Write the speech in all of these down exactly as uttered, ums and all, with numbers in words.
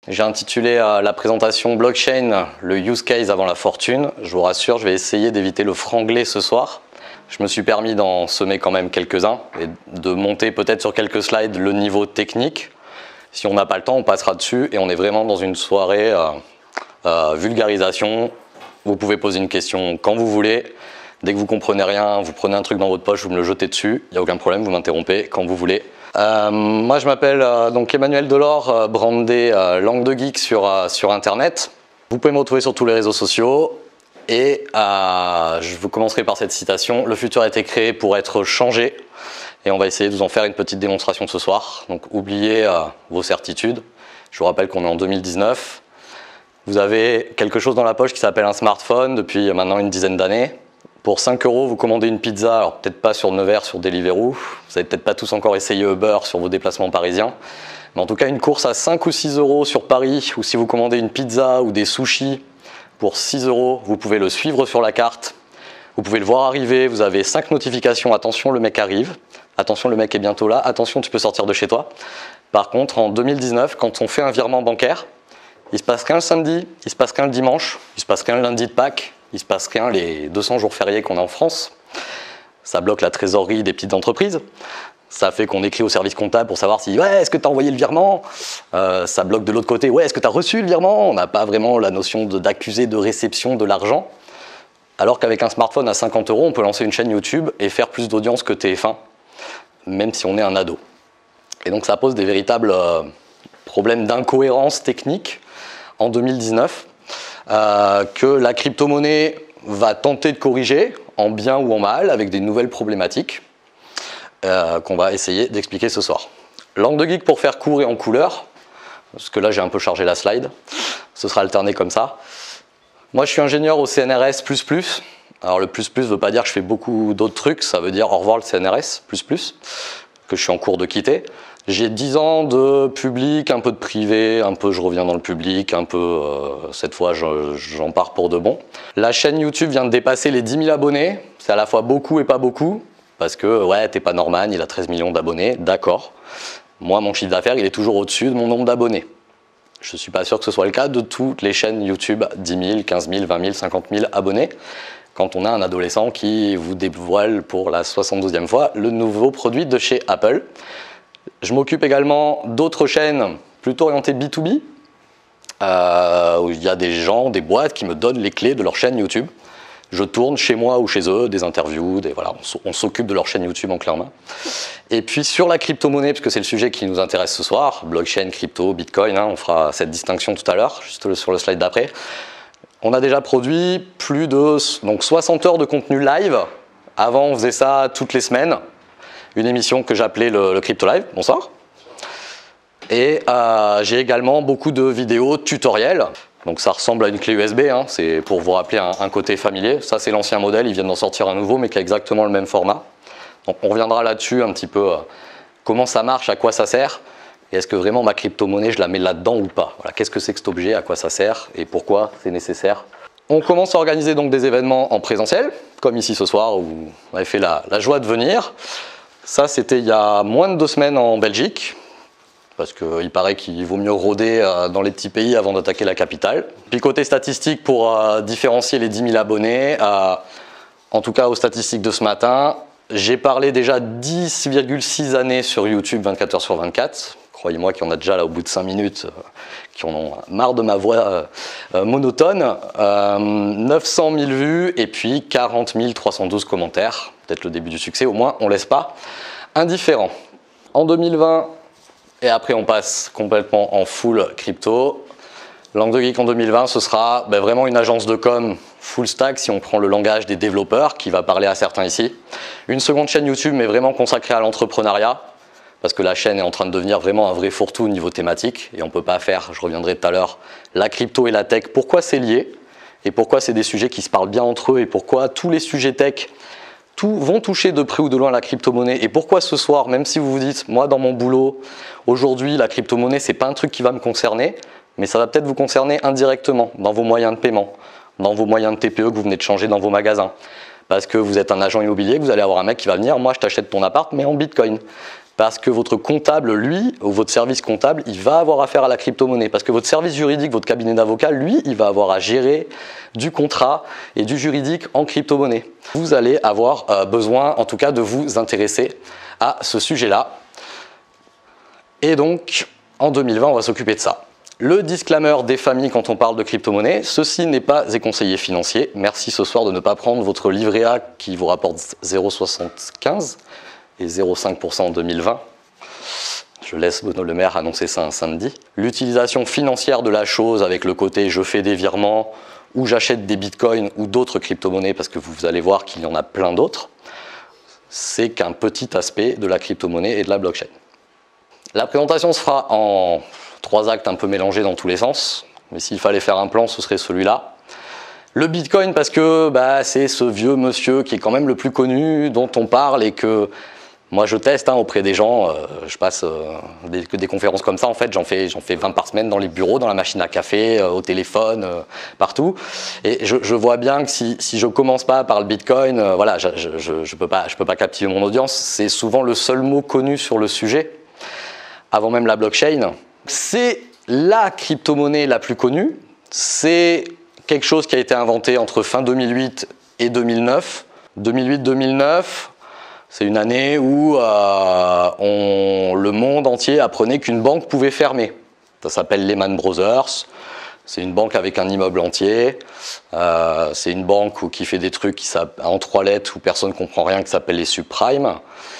J'ai intitulé euh, la présentation blockchain, le use case avant la fortune. Je vous rassure, je vais essayer d'éviter le franglais ce soir. Je me suis permis d'en semer quand même quelques-uns et de monter peut-être sur quelques slides le niveau technique. Si on n'a pas le temps, on passera dessus et on est vraiment dans une soirée euh, euh, vulgarisation. Vous pouvez poser une question quand vous voulez. Dès que vous comprenez rien, vous prenez un truc dans votre poche, vous me le jetez dessus. Il n'y a aucun problème, vous m'interrompez quand vous voulez. Euh, moi, je m'appelle euh, donc Emmanuel Delors, euh, brandé euh, Langue de Geek sur, euh, sur Internet. Vous pouvez me retrouver sur tous les réseaux sociaux. Et euh, je vous commencerai par cette citation. Le futur a été créé pour être changé. Et on va essayer de vous en faire une petite démonstration ce soir. Donc, oubliez euh, vos certitudes. Je vous rappelle qu'on est en deux mille dix-neuf. Vous avez quelque chose dans la poche qui s'appelle un smartphone depuis maintenant une dizaine d'années. Pour cinq euros, vous commandez une pizza, alors peut-être pas sur Nevers, sur Deliveroo. Vous n'avez peut-être pas tous encore essayé Uber sur vos déplacements parisiens. Mais en tout cas, une course à cinq ou six euros sur Paris, ou si vous commandez une pizza ou des sushis pour six euros, vous pouvez le suivre sur la carte. Vous pouvez le voir arriver, vous avez cinq notifications. Attention, le mec arrive. Attention, le mec est bientôt là. Attention, tu peux sortir de chez toi. Par contre, en deux mille dix-neuf, quand on fait un virement bancaire, il se passe rien le samedi, il se passe rien le dimanche, il se passe rien le lundi de Pâques. Il se passe rien les deux cents jours fériés qu'on a en France. Ça bloque la trésorerie des petites entreprises. Ça fait qu'on écrit au service comptable pour savoir si ouais, est-ce que tu as envoyé le virement. Euh, ça bloque de l'autre côté, ouais, est-ce que tu as reçu le virement. On n'a pas vraiment la notion d'accusé de, de réception de l'argent. Alors qu'avec un smartphone à cinquante euros, on peut lancer une chaîne YouTube et faire plus d'audience que T F un, même si on est un ado. Et donc ça pose des véritables euh, problèmes d'incohérence technique en deux mille dix-neuf. Euh, que la crypto-monnaie va tenter de corriger en bien ou en mal avec des nouvelles problématiques euh, qu'on va essayer d'expliquer ce soir. Langue de geek pour faire court et en couleur, parce que là j'ai un peu chargé la slide, ce sera alterné comme ça. Moi je suis ingénieur au C N R S plus plus. Alors le plus plus ne veut pas dire que je fais beaucoup d'autres trucs, ça veut dire au revoir le C N R S plus plus, que je suis en cours de quitter. J'ai dix ans de public, un peu de privé, un peu je reviens dans le public, un peu euh, cette fois j'en pars pour de bon. La chaîne YouTube vient de dépasser les dix mille abonnés, c'est à la fois beaucoup et pas beaucoup, parce que ouais, t'es pas Norman, il a treize millions d'abonnés, d'accord. Moi mon chiffre d'affaires il est toujours au-dessus de mon nombre d'abonnés. Je ne suis pas sûr que ce soit le cas de toutes les chaînes YouTube, dix mille, quinze mille, vingt mille, cinquante mille abonnés, quand on a un adolescent qui vous dévoile pour la soixante-douzième fois le nouveau produit de chez Apple. Je m'occupe également d'autres chaînes plutôt orientées B deux B, euh, où il y a des gens, des boîtes qui me donnent les clés de leur chaîne YouTube. Je tourne chez moi ou chez eux des interviews, des, voilà, on s'occupe de leur chaîne YouTube en clé en main. Et puis sur la crypto-monnaie, parce que c'est le sujet qui nous intéresse ce soir, blockchain, crypto, bitcoin, hein, on fera cette distinction tout à l'heure, juste sur le slide d'après. On a déjà produit plus de donc, soixante heures de contenu live. Avant, on faisait ça toutes les semaines. Une émission que j'appelais le, le Crypto Live, bonsoir. Et euh, j'ai également beaucoup de vidéos tutoriels. Donc ça ressemble à une clé U S B, hein, c'est pour vous rappeler un, un côté familier. Ça c'est l'ancien modèle, ils viennent d'en sortir un nouveau mais qui a exactement le même format. Donc on reviendra là-dessus un petit peu, euh, comment ça marche, à quoi ça sert. Et est-ce que vraiment ma crypto-monnaie, je la mets là-dedans ou pas. Voilà, qu'est-ce que c'est que cet objet, à quoi ça sert et pourquoi c'est nécessaire. On commence à organiser donc des événements en présentiel, comme ici ce soir où on avait fait la, la joie de venir. Ça, c'était il y a moins de deux semaines en Belgique, parce qu'il paraît qu'il vaut mieux rôder dans les petits pays avant d'attaquer la capitale. Puis côté statistique, pour euh, différencier les dix mille abonnés, euh, en tout cas aux statistiques de ce matin, j'ai parlé déjà dix virgule six années sur YouTube, vingt-quatre heures sur vingt-quatre. Croyez-moi qu'il y en a déjà là au bout de cinq minutes, euh, qui en ont marre de ma voix euh, monotone. Euh, neuf cent mille vues et puis quarante mille trois cent douze commentaires. Peut-être le début du succès, au moins on ne laisse pas indifférent. En deux mille vingt, et après on passe complètement en full crypto, Langue de Geek en deux mille vingt, ce sera ben, vraiment une agence de com full stack si on prend le langage des développeurs qui va parler à certains ici. Une seconde chaîne YouTube mais vraiment consacrée à l'entrepreneuriat, parce que la chaîne est en train de devenir vraiment un vrai fourre-tout au niveau thématique et on ne peut pas faire, je reviendrai tout à l'heure, la crypto et la tech. Pourquoi c'est lié et pourquoi c'est des sujets qui se parlent bien entre eux et pourquoi tous les sujets tech tout, vont toucher de près ou de loin la crypto-monnaie et pourquoi ce soir, même si vous vous dites, moi dans mon boulot, aujourd'hui la crypto-monnaie c'est pas un truc qui va me concerner, mais ça va peut-être vous concerner indirectement dans vos moyens de paiement, dans vos moyens de T P E que vous venez de changer dans vos magasins. Parce que vous êtes un agent immobilier, que vous allez avoir un mec qui va venir, moi je t'achète ton appart mais en bitcoin. parce que votre comptable, lui, ou votre service comptable, il va avoir affaire à la crypto-monnaie. Parce que votre service juridique, votre cabinet d'avocat, lui, il va avoir à gérer du contrat et du juridique en crypto-monnaie. Vous allez avoir euh, besoin, en tout cas, de vous intéresser à ce sujet-là. Et donc, en deux mille vingt, on va s'occuper de ça. Le disclaimer des familles quand on parle de crypto-monnaie, ceci n'est pas des conseillers financiers. Merci ce soir de ne pas prendre votre livret A qui vous rapporte zéro virgule soixante-quinze et zéro virgule cinq pour cent en deux mille vingt. Je laisse Bruno Le Maire annoncer ça un samedi. L'utilisation financière de la chose avec le côté je fais des virements ou j'achète des bitcoins ou d'autres crypto-monnaies parce que vous allez voir qu'il y en a plein d'autres, c'est qu'un petit aspect de la crypto-monnaie et de la blockchain. La présentation se fera en trois actes un peu mélangés dans tous les sens, mais s'il fallait faire un plan, ce serait celui-là. Le Bitcoin, parce que bah, c'est ce vieux monsieur qui est quand même le plus connu, dont on parle et que moi je teste hein, auprès des gens. Euh, je passe euh, des, des conférences comme ça, en fait, j'en fais, j'en fais vingt par semaine dans les bureaux, dans la machine à café, euh, au téléphone, euh, partout. Et je, je vois bien que si, si je commence pas par le Bitcoin, euh, voilà, je, je, je, je peux pas, je peux pas captiver mon audience. C'est souvent le seul mot connu sur le sujet, avant même la blockchain. C'est la crypto-monnaie la plus connue. C'est quelque chose qui a été inventé entre fin deux mille huit et deux mille neuf. deux mille huit deux mille neuf, c'est une année où euh, on, le monde entier apprenait qu'une banque pouvait fermer. Ça s'appelle Lehman Brothers. C'est une banque avec un immeuble entier. Euh, c'est une banque où, qui fait des trucs qui, en trois lettres où personne ne comprend rien, qui s'appelle les subprimes.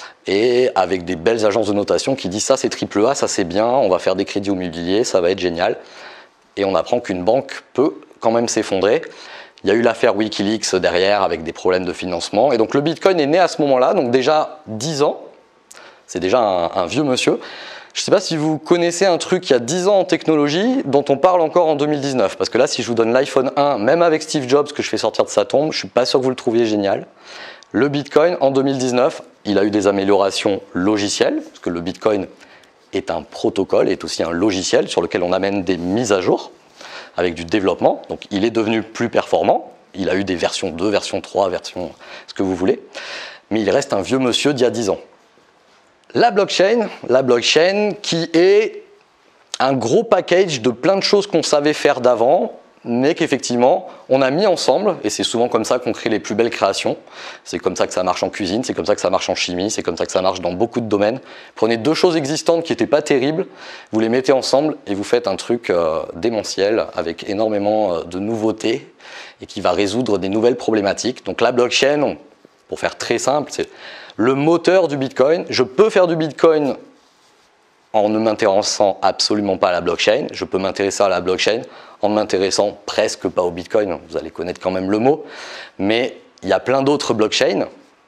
Et avec des belles agences de notation qui disent ça c'est triple A, ça c'est bien, on va faire des crédits immobiliers, ça va être génial. Et on apprend qu'une banque peut quand même s'effondrer. Il y a eu l'affaire Wikileaks derrière avec des problèmes de financement. Et donc le Bitcoin est né à ce moment-là, donc déjà dix ans. C'est déjà un, un vieux monsieur. Je ne sais pas si vous connaissez un truc il y a dix ans en technologie dont on parle encore en deux mille dix-neuf. Parce que là, si je vous donne l'iPhone un, même avec Steve Jobs que je fais sortir de sa tombe, je ne suis pas sûr que vous le trouviez génial. Le Bitcoin, en deux mille dix-neuf, il a eu des améliorations logicielles, parce que le Bitcoin est un protocole, est aussi un logiciel sur lequel on amène des mises à jour avec du développement. Donc il est devenu plus performant. Il a eu des versions deux, version trois, version ce que vous voulez. Mais il reste un vieux monsieur d'il y a dix ans. La blockchain, la blockchain qui est un gros package de plein de choses qu'on savait faire d'avant, mais qu'effectivement, on a mis ensemble, et c'est souvent comme ça qu'on crée les plus belles créations. C'est comme ça que ça marche en cuisine, c'est comme ça que ça marche en chimie, c'est comme ça que ça marche dans beaucoup de domaines. Prenez deux choses existantes qui n'étaient pas terribles, vous les mettez ensemble et vous faites un truc euh, démentiel avec énormément euh, de nouveautés et qui va résoudre des nouvelles problématiques. Donc la blockchain, pour faire très simple, c'est le moteur du Bitcoin. Je peux faire du Bitcoin en ne m'intéressant absolument pas à la blockchain. Je peux m'intéresser à la blockchain en ne m'intéressant presque pas au Bitcoin. Vous allez connaître quand même le mot. Mais il y a plein d'autres blockchains.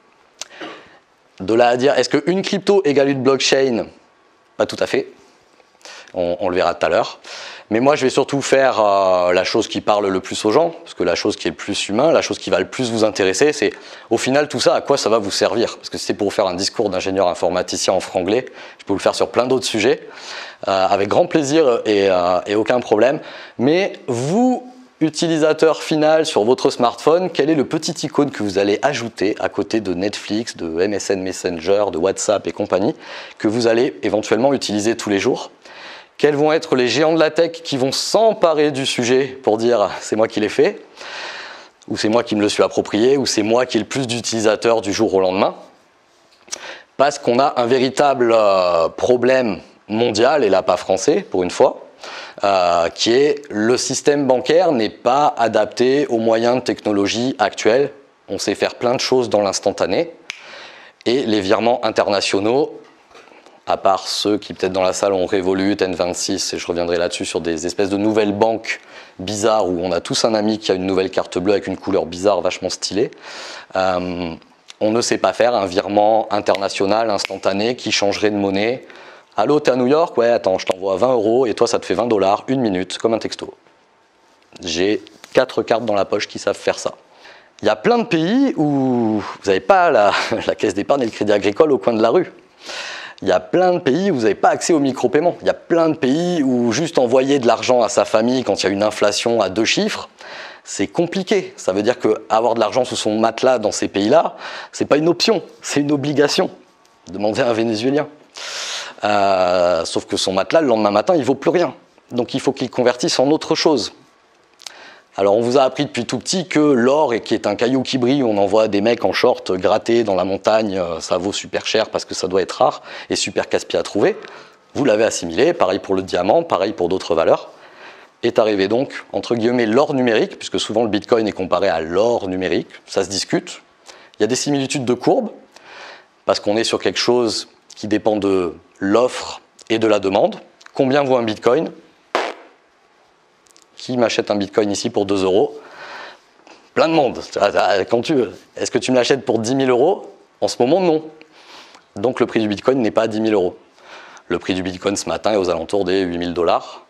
De là à dire, est-ce qu'une crypto égale une blockchain? Pas tout à fait. On, on le verra tout à l'heure. Mais moi, je vais surtout faire euh, la chose qui parle le plus aux gens, parce que la chose qui est le plus humain, la chose qui va le plus vous intéresser, c'est au final tout ça, à quoi ça va vous servir? Parce que si c'est pour vous faire un discours d'ingénieur informaticien en franglais, je peux vous le faire sur plein d'autres sujets, euh, avec grand plaisir et, euh, et aucun problème. Mais vous, utilisateur final sur votre smartphone, quel est le petit icône que vous allez ajouter à côté de Netflix, de M S N Messenger, de WhatsApp et compagnie, que vous allez éventuellement utiliser tous les jours? Quels vont être les géants de la tech qui vont s'emparer du sujet pour dire c'est moi qui l'ai fait, ou c'est moi qui me le suis approprié, ou c'est moi qui ai le plus d'utilisateurs du jour au lendemain? Parce qu'on a un véritable euh, problème mondial, et là pas français pour une fois, euh, qui est le système bancaire n'est pas adapté aux moyens de technologie actuels. On sait faire plein de choses dans l'instantané, et les virements internationaux, à part ceux qui peut-être dans la salle ont Revolut, N vingt-six, et je reviendrai là-dessus sur des espèces de nouvelles banques bizarres où on a tous un ami qui a une nouvelle carte bleue avec une couleur bizarre vachement stylée. Euh, on ne sait pas faire un virement international instantané qui changerait de monnaie. Allô, t'es à New York? Ouais, attends, je t'envoie vingt euros et toi ça te fait vingt dollars, une minute, comme un texto. J'ai quatre cartes dans la poche qui savent faire ça. Il y a plein de pays où vous n'avez pas la, la caisse d'épargne et le crédit agricole au coin de la rue. Il y a plein de pays où vous n'avez pas accès au micro-paiement. Il y a plein de pays où juste envoyer de l'argent à sa famille quand il y a une inflation à deux chiffres, c'est compliqué. Ça veut dire qu'avoir de l'argent sous son matelas dans ces pays-là, c'est pas une option, c'est une obligation. Demandez à un Vénézuélien. Euh, sauf que son matelas, le lendemain matin, il vaut plus rien. Donc il faut qu'il convertisse en autre chose. Alors on vous a appris depuis tout petit que l'or, qui est un caillou qui brille, on envoie des mecs en short gratter dans la montagne, ça vaut super cher parce que ça doit être rare et super casse-pied à trouver. Vous l'avez assimilé, pareil pour le diamant, pareil pour d'autres valeurs. Est arrivé donc, entre guillemets, l'or numérique, puisque souvent le Bitcoin est comparé à l'or numérique, ça se discute. Il y a des similitudes de courbes, parce qu'on est sur quelque chose qui dépend de l'offre et de la demande. Combien vaut un Bitcoin? Qui m'achète un Bitcoin ici pour deux euros? Plein de monde. Quand tu, est-ce que tu me l'achètes pour dix mille euros? En ce moment, non. Donc le prix du Bitcoin n'est pas à dix mille euros. Le prix du Bitcoin ce matin est aux alentours des huit mille dollars.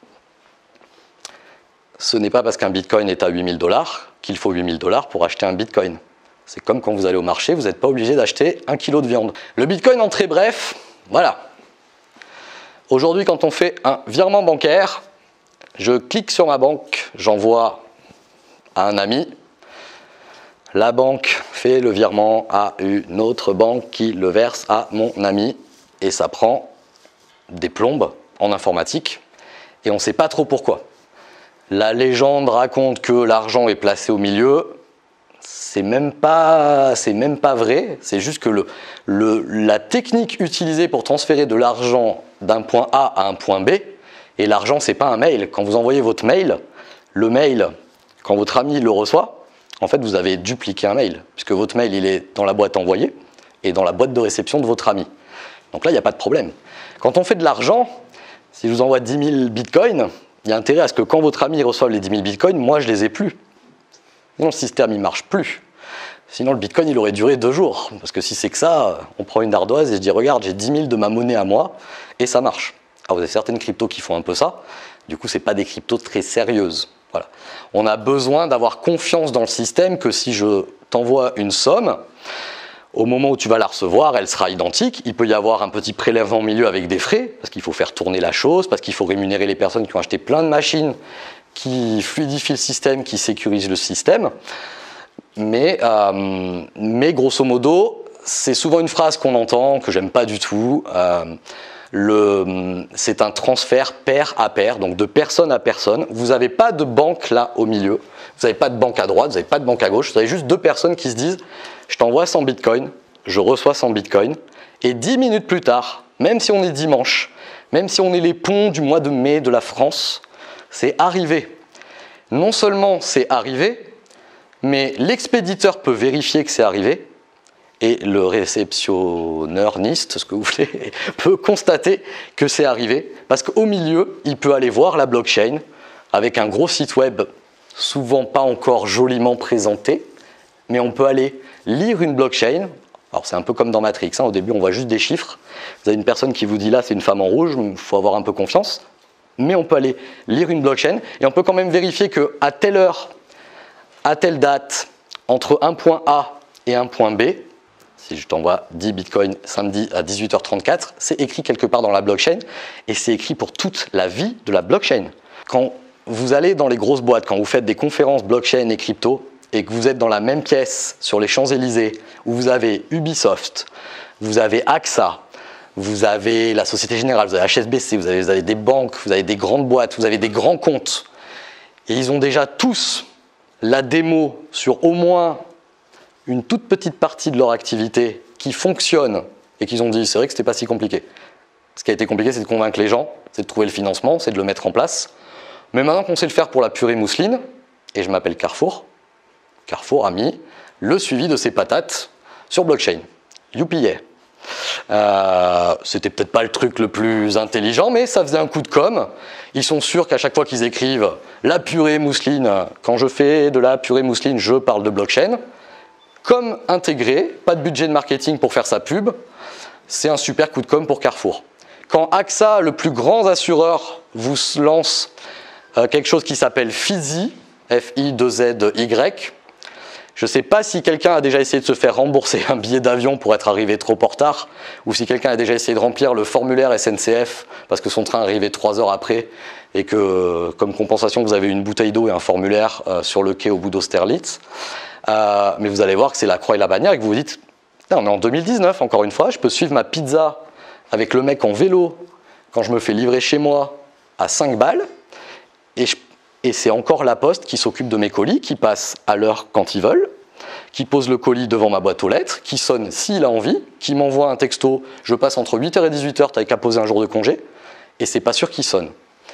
Ce n'est pas parce qu'un Bitcoin est à huit mille dollars qu'il faut huit mille dollars pour acheter un Bitcoin. C'est comme quand vous allez au marché, vous n'êtes pas obligé d'acheter un kilo de viande. Le Bitcoin en très bref, voilà. Aujourd'hui, quand on fait un virement bancaire, je clique sur ma banque, j'envoie à un ami. La banque fait le virement à une autre banque qui le verse à mon ami. Et ça prend des plombes en informatique. Et on ne sait pas trop pourquoi. La légende raconte que l'argent est placé au milieu. C'est même pas, c'est même pas vrai. C'est juste que le, le, la technique utilisée pour transférer de l'argent d'un point A à un point B, et l'argent, c'est pas un mail. Quand vous envoyez votre mail, le mail, quand votre ami le reçoit, en fait, vous avez dupliqué un mail, puisque votre mail, il est dans la boîte envoyée et dans la boîte de réception de votre ami. Donc là, il n'y a pas de problème. Quand on fait de l'argent, si je vous envoie dix mille bitcoins, il y a intérêt à ce que quand votre ami reçoive les dix mille bitcoins, moi, je les ai plus. Sinon, le système, il ne marche plus. Sinon, le bitcoin, il aurait duré deux jours. Parce que si c'est que ça, on prend une ardoise et je dis, regarde, j'ai dix mille de ma monnaie à moi, et ça marche. Alors, vous avez certaines cryptos qui font un peu ça. Du coup, ce n'est pas des cryptos très sérieuses. Voilà. On a besoin d'avoir confiance dans le système que si je t'envoie une somme, au moment où tu vas la recevoir, elle sera identique. Il peut y avoir un petit prélèvement au milieu avec des frais, parce qu'il faut faire tourner la chose, parce qu'il faut rémunérer les personnes qui ont acheté plein de machines, qui fluidifient le système, qui sécurisent le système. Mais, euh, mais grosso modo, c'est souvent une phrase qu'on entend, que j'aime pas du tout. Euh, le, c'est un transfert pair à pair, donc de personne à personne. Vous n'avez pas de banque là au milieu. Vous n'avez pas de banque à droite, vous n'avez pas de banque à gauche. Vous avez juste deux personnes qui se disent « je t'envoie cent bitcoins, je reçois cent bitcoins ». Et dix minutes plus tard, même si on est dimanche, même si on est les ponts du mois de mai de la France, c'est arrivé. Non seulement c'est arrivé, mais l'expéditeur peut vérifier que c'est arrivé et le réceptionneur-niste, ce que vous voulez, peut constater que c'est arrivé parce qu'au milieu, il peut aller voir la blockchain avec un gros site web, souvent pas encore joliment présenté, mais on peut aller lire une blockchain. Alors c'est un peu comme dans Matrix, hein, au début on voit juste des chiffres. Vous avez une personne qui vous dit là c'est une femme en rouge, il faut avoir un peu confiance. Mais on peut aller lire une blockchain et on peut quand même vérifier qu'à telle heure, à telle date, entre un point A et un point B, si je t'envoie dix bitcoins samedi à dix-huit heures trente-quatre, c'est écrit quelque part dans la blockchain et c'est écrit pour toute la vie de la blockchain. Quand vous allez dans les grosses boîtes, quand vous faites des conférences blockchain et crypto et que vous êtes dans la même pièce sur les Champs-Élysées où vous avez Ubisoft, vous avez A X A, vous avez la Société Générale, vous avez H S B C, vous avez, vous avez des banques, vous avez des grandes boîtes, vous avez des grands comptes et ils ont déjà tous la démo sur au moins une toute petite partie de leur activité qui fonctionne et qu'ils ont dit c'est vrai que c'était pas si compliqué. Ce qui a été compliqué, c'est de convaincre les gens, c'est de trouver le financement, c'est de le mettre en place. Mais maintenant qu'on sait le faire pour la purée mousseline, et je m'appelle Carrefour, Carrefour a mis le suivi de ses patates sur blockchain. Youpi! Euh, c'était peut-être pas le truc le plus intelligent, mais ça faisait un coup de com'. Ils sont sûrs qu'à chaque fois qu'ils écrivent la purée mousseline, quand je fais de la purée mousseline, je parle de blockchain. Comme intégré, pas de budget de marketing pour faire sa pub, c'est un super coup de com' pour Carrefour. Quand A X A, le plus grand assureur, vous lance euh, quelque chose qui s'appelle Fizi, F I deux Z Y, je ne sais pas si quelqu'un a déjà essayé de se faire rembourser un billet d'avion pour être arrivé trop en retard, ou si quelqu'un a déjà essayé de remplir le formulaire S N C F parce que son train est arrivé trois heures après et que, comme compensation, vous avez une bouteille d'eau et un formulaire euh, sur le quai au bout d'Austerlitz. Euh, mais vous allez voir que c'est la croix et la bannière et que vous vous dites, on est en deux mille dix-neuf, encore une fois, je peux suivre ma pizza avec le mec en vélo quand je me fais livrer chez moi à cinq balles, et, je, et c'est encore la Poste qui s'occupe de mes colis, qui passe à l'heure quand ils veulent, qui pose le colis devant ma boîte aux lettres, qui sonne s'il a envie, qui m'envoie un texto, je passe entre huit heures et dix-huit heures, t'avais qu'à poser un jour de congé, et c'est pas sûr qu'il sonne.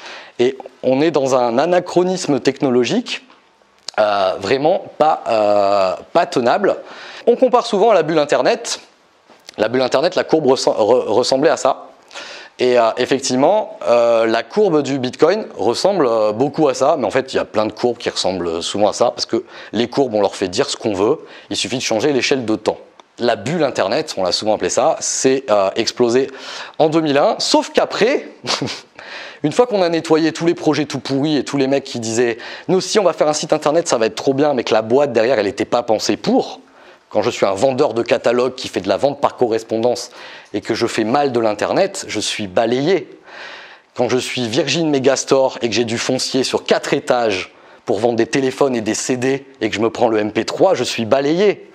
Et on est dans un anachronisme technologique euh, vraiment pas, euh, pas tenable. On compare souvent à la bulle Internet. La bulle Internet, la courbe res ressemblait à ça. Et euh, effectivement, euh, la courbe du Bitcoin ressemble euh, beaucoup à ça, mais en fait, il y a plein de courbes qui ressemblent souvent à ça, parce que les courbes, on leur fait dire ce qu'on veut, il suffit de changer l'échelle de temps. La bulle Internet, on l'a souvent appelé ça, c'est euh, explosé en deux mille un, sauf qu'après, une fois qu'on a nettoyé tous les projets tout pourris et tous les mecs qui disaient « nous aussi, on va faire un site Internet, ça va être trop bien », mais que la boîte derrière, elle n'était pas pensée pour. Quand je suis un vendeur de catalogue qui fait de la vente par correspondance et que je fais mal de l'Internet, je suis balayé. Quand je suis Virgin Megastore et que j'ai du foncier sur quatre étages pour vendre des téléphones et des C D et que je me prends le M P trois, je suis balayé.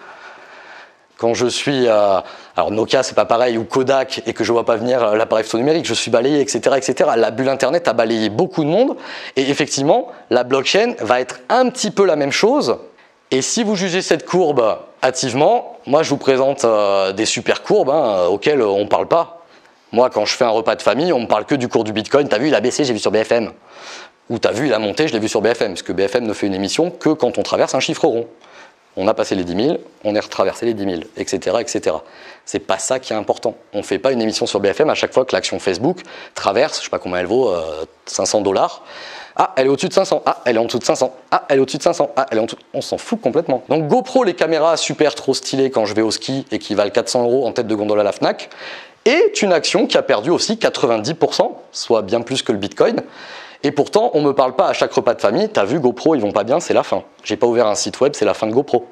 Quand je suis, euh, alors Nokia c'est pas pareil, ou Kodak, et que je vois pas venir l'appareil photo numérique, je suis balayé, et cetera, et cetera. La bulle Internet a balayé beaucoup de monde, et effectivement, la blockchain va être un petit peu la même chose. Et si vous jugez cette courbe hâtivement, moi je vous présente euh, des super courbes hein, auxquelles on ne parle pas. Moi quand je fais un repas de famille, on ne me parle que du cours du Bitcoin. T'as vu, il a baissé, j'ai vu sur B F M. Ou t'as vu, il a monté, je l'ai vu sur B F M. Parce que B F M ne fait une émission que quand on traverse un chiffre rond. On a passé les dix mille, on est retraversé les dix mille, et cetera, et cetera. C'est pas ça qui est important. On ne fait pas une émission sur B F M à chaque fois que l'action Facebook traverse, je ne sais pas combien elle vaut, euh, cinq cents dollars. Ah, elle est au-dessus de cinq cents. Ah, elle est en dessous de cinq cents. Ah, elle est au-dessus de cinq cents. Ah, elle est en dessous. On s'en fout complètement. Donc GoPro, les caméras super trop stylées quand je vais au ski et qui valent quatre cents euros en tête de gondole à la Fnac, est une action qui a perdu aussi quatre-vingt-dix pour cent, soit bien plus que le Bitcoin. Et pourtant, on ne me parle pas à chaque repas de famille. T'as vu, GoPro, ils vont pas bien, c'est la fin. J'ai pas ouvert un site web, c'est la fin de GoPro.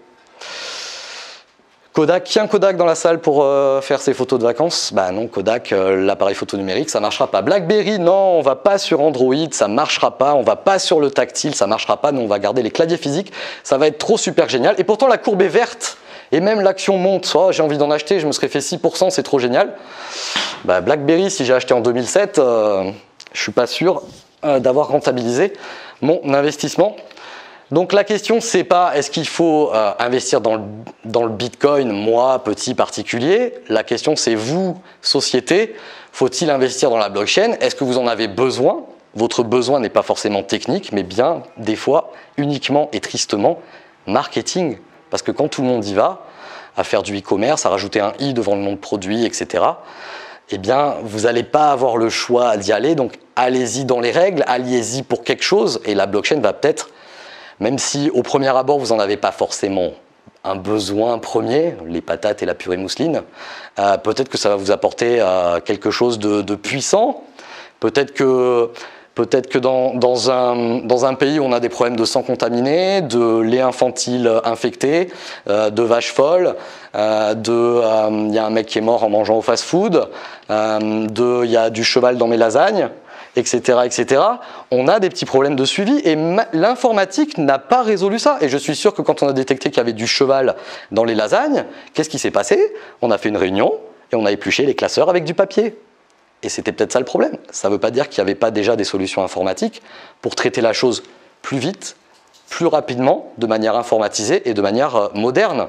Kodak, qui a un Kodak dans la salle pour euh, faire ses photos de vacances? Bah non, Kodak, euh, l'appareil photo numérique, ça marchera pas. BlackBerry, non, on va pas sur Android, ça marchera pas. On va pas sur le tactile, ça marchera pas. Nous, on va garder les claviers physiques. Ça va être trop super génial. Et pourtant, la courbe est verte. Et même l'action monte. Oh, j'ai envie d'en acheter, je me serais fait six pour cent, c'est trop génial. Bah, BlackBerry, si j'ai acheté en deux mille sept, euh, je suis pas sûr euh, d'avoir rentabilisé mon investissement. Donc la question, c'est pas est-ce qu'il faut euh, investir dans le, dans le Bitcoin, moi, petit particulier. La question, c'est vous, société, faut-il investir dans la blockchain? Est-ce que vous en avez besoin? Votre besoin n'est pas forcément technique, mais bien, des fois, uniquement et tristement, marketing. Parce que quand tout le monde y va, à faire du e-commerce, à rajouter un i devant le nom de produit, et cetera, eh bien, vous n'allez pas avoir le choix d'y aller. Donc, allez-y dans les règles, allez-y pour quelque chose, et la blockchain va peut-être... Même si au premier abord, vous n'en avez pas forcément un besoin premier, les patates et la purée mousseline, euh, peut-être que ça va vous apporter euh, quelque chose de, de puissant. Peut-être que, peut-être que dans, dans, un, dans un pays où on a des problèmes de sang contaminé, de lait infantile infecté, euh, de vaches folles, euh, de, euh, il y a un mec qui est mort en mangeant au fast-food, euh, de, il y a du cheval dans mes lasagnes, et cetera, et cetera. On a des petits problèmes de suivi et l'informatique n'a pas résolu ça. Et je suis sûr que quand on a détecté qu'il y avait du cheval dans les lasagnes, qu'est-ce qui s'est passé? On a fait une réunion et on a épluché les classeurs avec du papier. Et c'était peut-être ça le problème. Ça ne veut pas dire qu'il n'y avait pas déjà des solutions informatiques pour traiter la chose plus vite, plus rapidement, de manière informatisée et de manière moderne.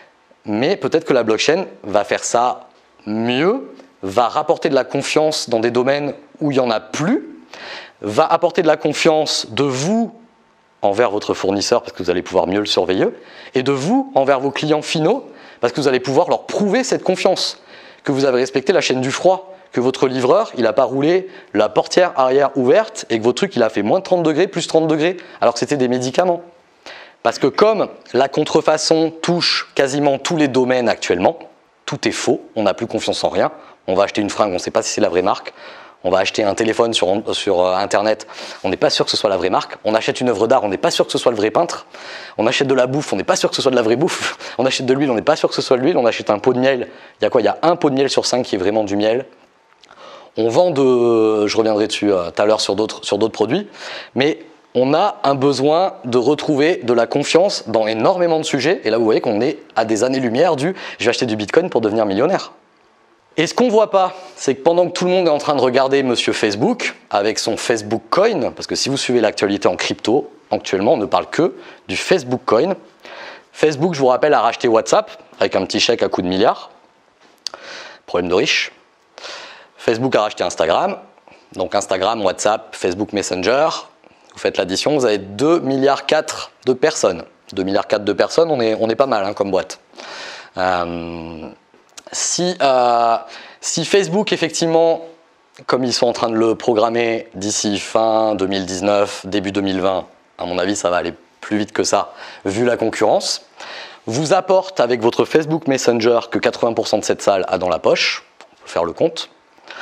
Mais peut-être que la blockchain va faire ça mieux, va rapporter de la confiance dans des domaines où il n'y en a plus, va apporter de la confiance de vous envers votre fournisseur parce que vous allez pouvoir mieux le surveiller, et de vous envers vos clients finaux parce que vous allez pouvoir leur prouver cette confiance, que vous avez respecté la chaîne du froid, que votre livreur, il n'a pas roulé la portière arrière ouverte et que votre truc, il a fait moins trente degrés, plus trente degrés, alors que c'était des médicaments. Parce que comme la contrefaçon touche quasiment tous les domaines actuellement, tout est faux, on n'a plus confiance en rien. On va acheter une fringue, on ne sait pas si c'est la vraie marque. On va acheter un téléphone sur, sur Internet, on n'est pas sûr que ce soit la vraie marque. On achète une œuvre d'art, on n'est pas sûr que ce soit le vrai peintre. On achète de la bouffe, on n'est pas sûr que ce soit de la vraie bouffe. On achète de l'huile, on n'est pas sûr que ce soit de l'huile. On achète un pot de miel, il y a quoi? Il y a un pot de miel sur cinq qui est vraiment du miel. On vend de... Je reviendrai dessus euh, tout à l'heure sur d'autres sur d'autres produits. Mais on a un besoin de retrouver de la confiance dans énormément de sujets. Et là, vous voyez qu'on est à des années-lumière du « je vais acheter du Bitcoin pour devenir millionnaire ». Et ce qu'on ne voit pas, c'est que pendant que tout le monde est en train de regarder Monsieur Facebook, avec son Facebook Coin, parce que si vous suivez l'actualité en crypto, actuellement on ne parle que du Facebook Coin. Facebook, je vous rappelle, a racheté WhatsApp, avec un petit chèque à coups de milliards. Problème de riches. Facebook a racheté Instagram. Donc Instagram, WhatsApp, Facebook Messenger. Vous faites l'addition, vous avez deux virgule quatre milliards de personnes. deux virgule quatre milliards de personnes, on est, on est pas mal hein, comme boîte. Euh, si, euh, si Facebook, effectivement, comme ils sont en train de le programmer d'ici fin deux mille dix-neuf, début deux mille vingt, à mon avis, ça va aller plus vite que ça, vu la concurrence, vous apporte avec votre Facebook Messenger que quatre-vingts pour cent de cette salle a dans la poche, on peut faire le compte.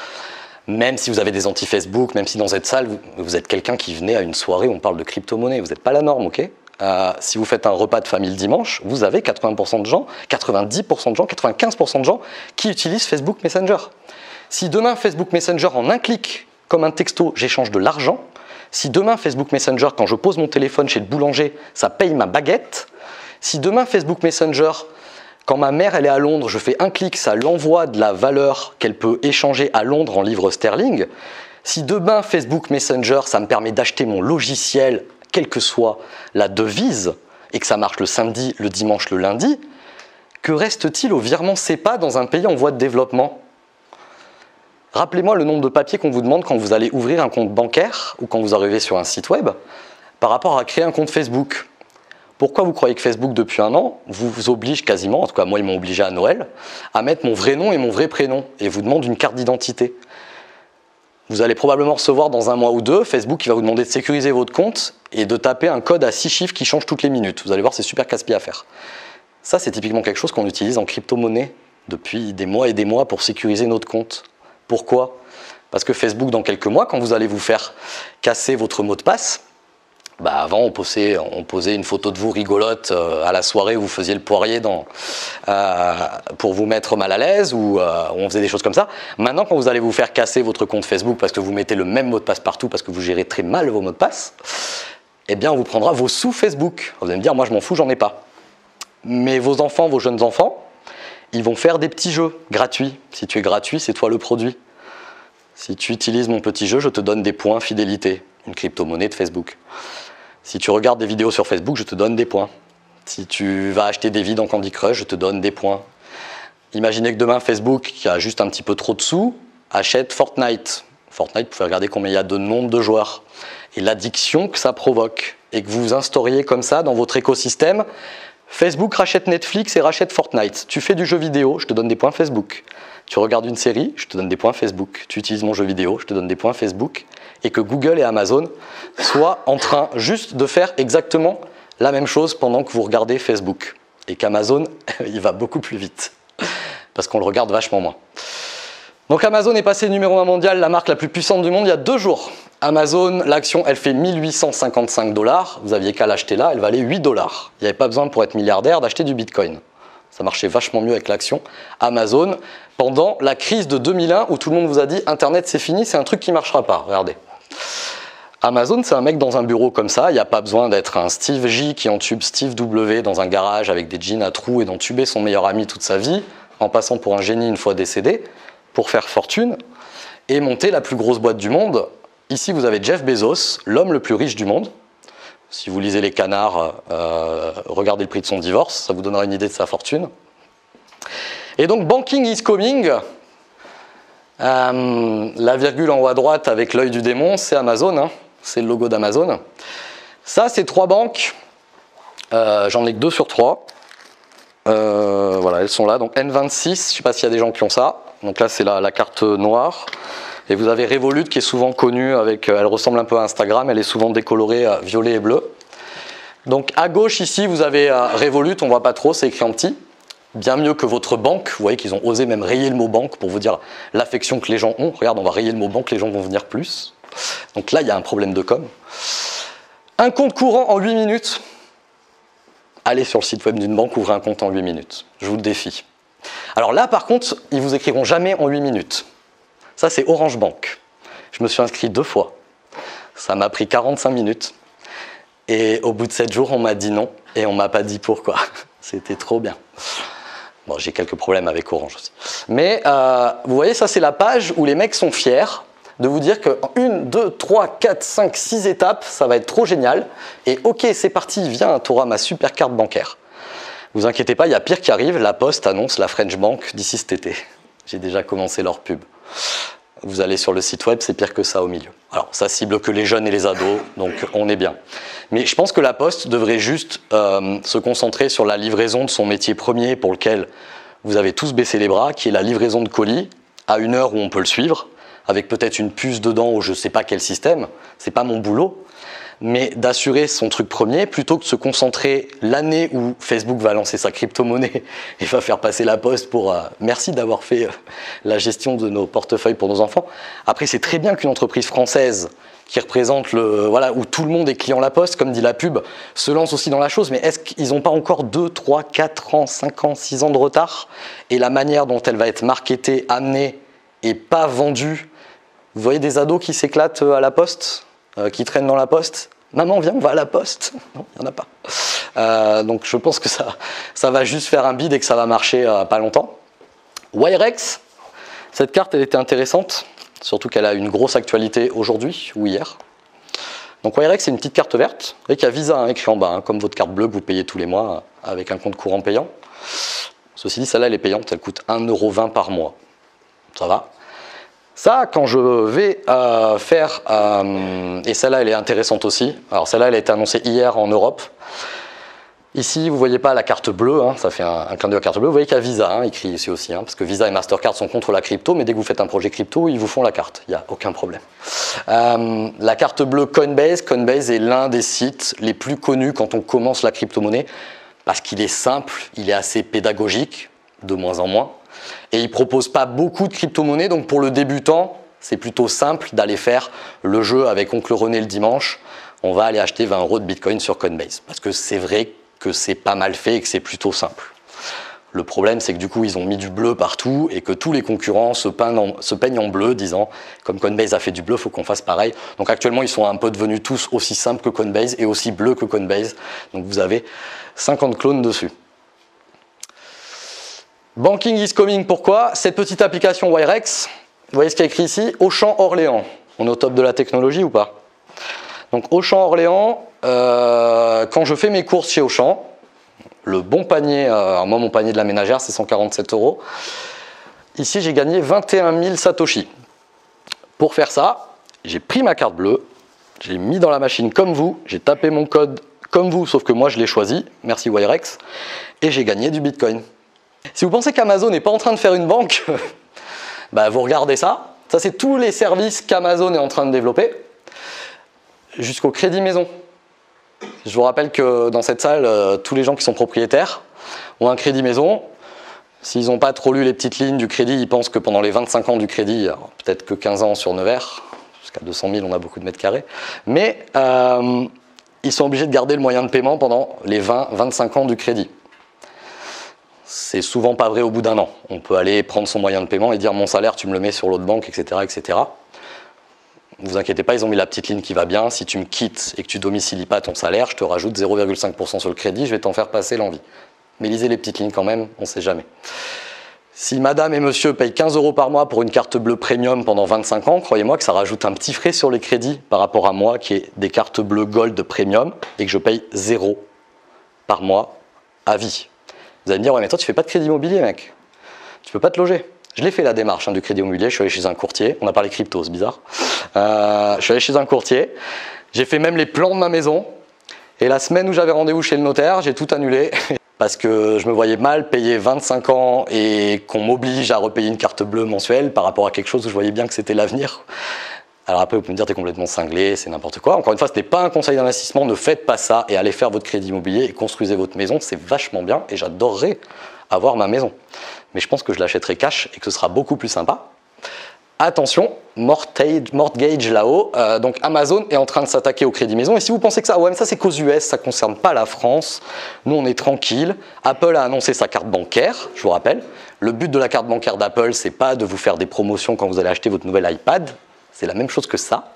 Même si vous avez des anti-Facebook, même si dans cette salle, vous, vous êtes quelqu'un qui venait à une soirée où on parle de crypto-monnaie, vous n'êtes pas la norme, ok ? Euh, si vous faites un repas de famille le dimanche, vous avez quatre-vingts pour cent de gens, quatre-vingt-dix pour cent de gens, quatre-vingt-quinze pour cent de gens qui utilisent Facebook Messenger. Si demain Facebook Messenger en un clic, comme un texto, j'échange de l'argent, si demain Facebook Messenger, quand je pose mon téléphone chez le boulanger, ça paye ma baguette, si demain Facebook Messenger, quand ma mère elle est à Londres, je fais un clic, ça lui envoie de la valeur qu'elle peut échanger à Londres en livres sterling, si demain Facebook Messenger, ça me permet d'acheter mon logiciel quelle que soit la devise, et que ça marche le samedi, le dimanche, le lundi, que reste-t-il au virement C E P A dans un pays en voie de développement ? Rappelez-moi le nombre de papiers qu'on vous demande quand vous allez ouvrir un compte bancaire ou quand vous arrivez sur un site web par rapport à créer un compte Facebook. Pourquoi vous croyez que Facebook, depuis un an, vous, vous oblige quasiment, en tout cas moi ils m'ont obligé à Noël, à mettre mon vrai nom et mon vrai prénom et vous demande une carte d'identité ? Vous allez probablement recevoir dans un mois ou deux, Facebook qui va vous demander de sécuriser votre compte et de taper un code à six chiffres qui change toutes les minutes. Vous allez voir, c'est super casse-pied à faire. Ça, c'est typiquement quelque chose qu'on utilise en crypto-monnaie depuis des mois et des mois pour sécuriser notre compte. Pourquoi ? Parce que Facebook, dans quelques mois, quand vous allez vous faire casser votre mot de passe, bah avant, on posait, on posait une photo de vous rigolote euh, à la soirée où vous faisiez le poirier dans, euh, pour vous mettre mal à l'aise ou euh, on faisait des choses comme ça. Maintenant, quand vous allez vous faire casser votre compte Facebook parce que vous mettez le même mot de passe partout, parce que vous gérez très mal vos mots de passe, eh bien, on vous prendra vos sous Facebook. Vous allez me dire, moi, je m'en fous, j'en ai pas. Mais vos enfants, vos jeunes enfants, ils vont faire des petits jeux gratuits. Si tu es gratuit, c'est toi le produit. Si tu utilises mon petit jeu, je te donne des points fidélité, une crypto-monnaie de Facebook. Si tu regardes des vidéos sur Facebook, je te donne des points. Si tu vas acheter des vies dans Candy Crush, je te donne des points. Imaginez que demain, Facebook, qui a juste un petit peu trop de sous, achète Fortnite. Fortnite, vous pouvez regarder combien il y a de nombre de joueurs. Et l'addiction que ça provoque. Et que vous vous instauriez comme ça dans votre écosystème. Facebook rachète Netflix et rachète Fortnite. Tu fais du jeu vidéo, je te donne des points Facebook. Tu regardes une série, je te donne des points Facebook. Tu utilises mon jeu vidéo, je te donne des points Facebook. Et que Google et Amazon soient en train juste de faire exactement la même chose pendant que vous regardez Facebook. Et qu'Amazon, il va beaucoup plus vite. Parce qu'on le regarde vachement moins. Donc Amazon est passé numéro un mondial, la marque la plus puissante du monde, il y a deux jours. Amazon, l'action, elle fait mille huit cent cinquante-cinq dollars. Vous aviez qu'à l'acheter là, elle valait huit dollars. Il n'y avait pas besoin pour être milliardaire d'acheter du Bitcoin. Ça marchait vachement mieux avec l'action Amazon pendant la crise de deux mille un où tout le monde vous a dit Internet c'est fini, c'est un truc qui ne marchera pas. Regardez. Amazon, c'est un mec dans un bureau comme ça, il n'y a pas besoin d'être un Steve J qui entube Steve W dans un garage avec des jeans à trous et d'entuber son meilleur ami toute sa vie, en passant pour un génie une fois décédé, pour faire fortune et monter la plus grosse boîte du monde. Ici, vous avez Jeff Bezos, l'homme le plus riche du monde. Si vous lisez les canards, euh, regardez le prix de son divorce, ça vous donnera une idée de sa fortune. Et donc, banking is coming. Euh, la virgule en haut à droite avec l'œil du démon, c'est Amazon, hein, c'est le logo d'Amazon. Ça, c'est trois banques. Euh, j'en ai que deux sur trois. Euh, voilà, elles sont là. Donc N vingt-six, je ne sais pas s'il y a des gens qui ont ça. Donc là, c'est la, la carte noire. Et vous avez Revolut qui est souvent connue avec, elle ressemble un peu à Instagram, elle est souvent décolorée à violet et bleu. Donc à gauche ici, vous avez Revolut, on ne voit pas trop, c'est écrit en petit. Bien mieux que votre banque. Vous voyez qu'ils ont osé même rayer le mot banque pour vous dire l'affection que les gens ont. Regarde, on va rayer le mot banque, les gens vont venir plus. Donc là, il y a un problème de com. Un compte courant en huit minutes. Allez sur le site web d'une banque, ouvrez un compte en huit minutes. Je vous le défie. Alors là, par contre, ils vous écriront jamais en huit minutes. Ça, c'est Orange Bank. Je me suis inscrit deux fois. Ça m'a pris quarante-cinq minutes. Et au bout de sept jours, on m'a dit non. Et on ne m'a pas dit pourquoi. C'était trop bien. Bon, j'ai quelques problèmes avec Orange aussi. Mais euh, vous voyez, ça c'est la page où les mecs sont fiers de vous dire qu'en une, deux, trois, quatre, cinq, six étapes, ça va être trop génial. Et ok, c'est parti, viens, tu auras ma super carte bancaire. Vous inquiétez pas, il y a pire qui arrive, la Poste annonce la French Bank d'ici cet été. J'ai déjà commencé leur pub. Vous allez sur le site web, c'est pire que ça au milieu. Alors, ça cible que les jeunes et les ados, donc on est bien. Mais je pense que la Poste devrait juste euh, se concentrer sur la livraison de son métier premier pour lequel vous avez tous baissé les bras, qui est la livraison de colis à une heure où on peut le suivre, avec peut-être une puce dedans ou je ne sais pas quel système. C'est pas mon boulot. Mais d'assurer son truc premier plutôt que de se concentrer l'année où Facebook va lancer sa crypto-monnaie et va faire passer la Poste pour euh, merci d'avoir fait euh, la gestion de nos portefeuilles pour nos enfants. Après, c'est très bien qu'une entreprise française qui représente le voilà où tout le monde est client La Poste, comme dit la pub, se lance aussi dans la chose. Mais est-ce qu'ils n'ont pas encore deux, trois, quatre ans, cinq ans, six ans de retard? Et la manière dont elle va être marketée, amenée et pas vendue. Vous voyez des ados qui s'éclatent à La Poste, euh, qui traînent dans La Poste. Maman, viens, on va à La Poste. Non, il n'y en a pas. Euh, donc je pense que ça, ça va juste faire un bid et que ça va marcher euh, pas longtemps. Wirex, cette carte, elle était intéressante, surtout qu'elle a une grosse actualité aujourd'hui ou hier. Donc Wirex, c'est une petite carte verte, vous voyez qu'il y a Visa hein, écrit en bas, hein, comme votre carte bleue que vous payez tous les mois euh, avec un compte courant payant. Ceci dit, celle-là, elle est payante, elle coûte un euro vingt par mois. Ça va. Ça, quand je vais euh, faire, euh, et celle-là, elle est intéressante aussi. Alors celle-là, elle a été annoncée hier en Europe. Ici, vous ne voyez pas la carte bleue, hein, ça fait un, un clin d'œil à la carte bleue. Vous voyez qu'il y a Visa, hein, écrit ici aussi, hein, parce que Visa et Mastercard sont contre la crypto, mais dès que vous faites un projet crypto, ils vous font la carte. Il n'y a aucun problème. Euh, la carte bleue Coinbase, Coinbase est l'un des sites les plus connus quand on commence la crypto-monnaie, parce qu'il est simple, il est assez pédagogique, de moins en moins. Et il ne propose pas beaucoup de crypto-monnaies, donc pour le débutant, c'est plutôt simple d'aller faire le jeu avec Oncle René le dimanche. On va aller acheter vingt euros de Bitcoin sur Coinbase, parce que c'est vrai que c'est pas mal fait et que c'est plutôt simple. Le problème, c'est que du coup, ils ont mis du bleu partout et que tous les concurrents se peignent en, se peignent en bleu, disant comme Coinbase a fait du bleu, il faut qu'on fasse pareil. Donc actuellement, ils sont un peu devenus tous aussi simples que Coinbase et aussi bleus que Coinbase. Donc vous avez cinquante clones dessus. Banking is coming, pourquoi? Cette petite application Wirex, vous voyez ce qu'il y a écrit ici, Auchan Orléans. On est au top de la technologie ou pas? Donc Auchan Orléans, euh, quand je fais mes courses chez Auchan, le bon panier, euh, moi mon panier de la ménagère c'est cent quarante-sept euros. Ici j'ai gagné vingt et un mille Satoshi. Pour faire ça, j'ai pris ma carte bleue, j'ai mis dans la machine comme vous, j'ai tapé mon code comme vous, sauf que moi je l'ai choisi, merci Wirex, et j'ai gagné du Bitcoin. Si vous pensez qu'Amazon n'est pas en train de faire une banque, bah vous regardez ça. Ça, c'est tous les services qu'Amazon est en train de développer, jusqu'au crédit maison. Je vous rappelle que dans cette salle, euh, tous les gens qui sont propriétaires ont un crédit maison. S'ils n'ont pas trop lu les petites lignes du crédit, ils pensent que pendant les vingt-cinq ans du crédit, peut-être que quinze ans sur Nevers, jusqu'à deux cent mille, on a beaucoup de mètres carrés, mais euh, ils sont obligés de garder le moyen de paiement pendant les vingt à vingt-cinq ans du crédit. C'est souvent pas vrai au bout d'un an. On peut aller prendre son moyen de paiement et dire mon salaire, tu me le mets sur l'autre banque, et cetera, et cetera. Ne vous inquiétez pas, ils ont mis la petite ligne qui va bien. Si tu me quittes et que tu domicilies pas ton salaire, je te rajoute zéro virgule cinq pour cent sur le crédit, je vais t'en faire passer l'envie. Mais lisez les petites lignes quand même, on ne sait jamais. Si madame et monsieur payent quinze euros par mois pour une carte bleue premium pendant vingt-cinq ans, croyez-moi que ça rajoute un petit frais sur les crédits par rapport à moi qui ai des cartes bleues gold premium et que je paye zéro par mois à vie. Vous allez me dire, ouais mais toi tu fais pas de crédit immobilier mec, tu peux pas te loger. Je l'ai fait la démarche hein, du crédit immobilier, je suis allé chez un courtier, on a parlé crypto, c'est bizarre. Euh, je suis allé chez un courtier, j'ai fait même les plans de ma maison et la semaine où j'avais rendez-vous chez le notaire, j'ai tout annulé parce que je me voyais mal payer vingt-cinq ans et qu'on m'oblige à repayer une carte bleue mensuelle par rapport à quelque chose où je voyais bien que c'était l'avenir. Alors après vous pouvez me dire t'es complètement cinglé, c'est n'importe quoi. Encore une fois, ce n'est pas un conseil d'investissement, ne faites pas ça et allez faire votre crédit immobilier et construisez votre maison, c'est vachement bien et j'adorerais avoir ma maison. Mais je pense que je l'achèterai cash et que ce sera beaucoup plus sympa. Attention, mortgage, mortgage là-haut, euh, donc Amazon est en train de s'attaquer au crédit maison et si vous pensez que ça, ouais mais ça c'est qu'aux U S, ça ne concerne pas la France, nous on est tranquille. Apple a annoncé sa carte bancaire, je vous rappelle. Le but de la carte bancaire d'Apple, c'est pas de vous faire des promotions quand vous allez acheter votre nouvel iPad. C'est la même chose que ça.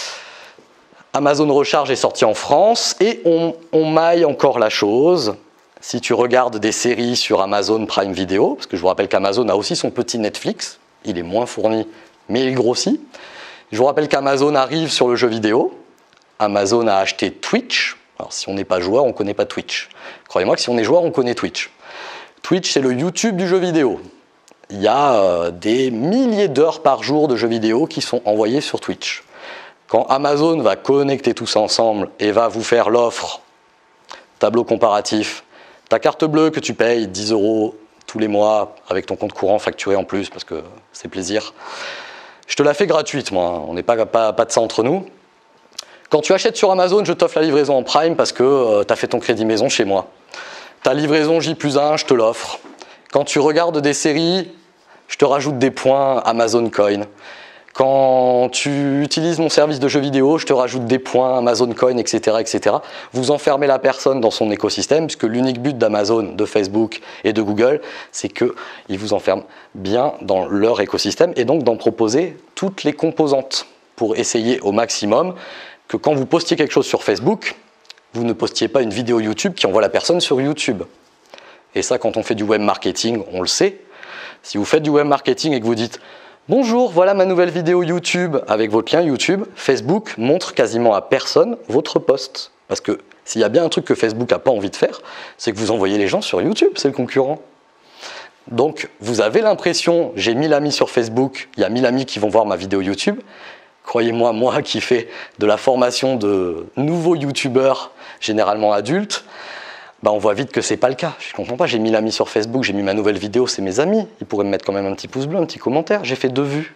Amazon Recharge est sorti en France et on, on maille encore la chose. si tu regardes des séries sur Amazon Prime Video, parce que je vous rappelle qu'Amazon a aussi son petit Netflix, il est moins fourni, mais il grossit. Je vous rappelle qu'Amazon arrive sur le jeu vidéo. Amazon a acheté Twitch. Alors si on n'est pas joueur, on ne connaît pas Twitch. Croyez-moi que si on est joueur, on connaît Twitch. Twitch, c'est le YouTube du jeu vidéo. Il y a euh, des milliers d'heures par jour de jeux vidéo qui sont envoyés sur Twitch. Quand Amazon va connecter tout ça ensemble et va vous faire l'offre, tableau comparatif, ta carte bleue que tu payes dix euros tous les mois avec ton compte courant facturé en plus parce que c'est plaisir, je te la fais gratuite, moi, on n'est pas, pas, pas de ça entre nous. Quand tu achètes sur Amazon, je t'offre la livraison en Prime parce que euh, tu as fait ton crédit maison chez moi. Ta livraison J plus un, je te l'offre. Quand tu regardes des séries, je te rajoute des points Amazon Coin. Quand tu utilises mon service de jeux vidéo, je te rajoute des points Amazon Coin, et cetera, et cetera. Vous enfermez la personne dans son écosystème, puisque l'unique but d'Amazon, de Facebook et de Google, c'est qu'ils vous enferment bien dans leur écosystème et donc d'en proposer toutes les composantes pour essayer au maximum que quand vous postiez quelque chose sur Facebook, vous ne postiez pas une vidéo YouTube qui envoie la personne sur YouTube. Et ça, quand on fait du web marketing, on le sait. Si vous faites du web marketing et que vous dites « Bonjour, voilà ma nouvelle vidéo YouTube » avec votre lien YouTube, Facebook montre quasiment à personne votre post. Parce que s'il y a bien un truc que Facebook n'a pas envie de faire, c'est que vous envoyez les gens sur YouTube, c'est le concurrent. Donc, vous avez l'impression, j'ai mille amis sur Facebook, il y a mille amis qui vont voir ma vidéo YouTube. Croyez-moi, moi qui fais de la formation de nouveaux YouTubeurs, généralement adultes, bah on voit vite que c'est pas le cas. Je ne comprends pas, j'ai mis l'ami sur Facebook, j'ai mis ma nouvelle vidéo, c'est mes amis. Ils pourraient me mettre quand même un petit pouce bleu, un petit commentaire. J'ai fait deux vues.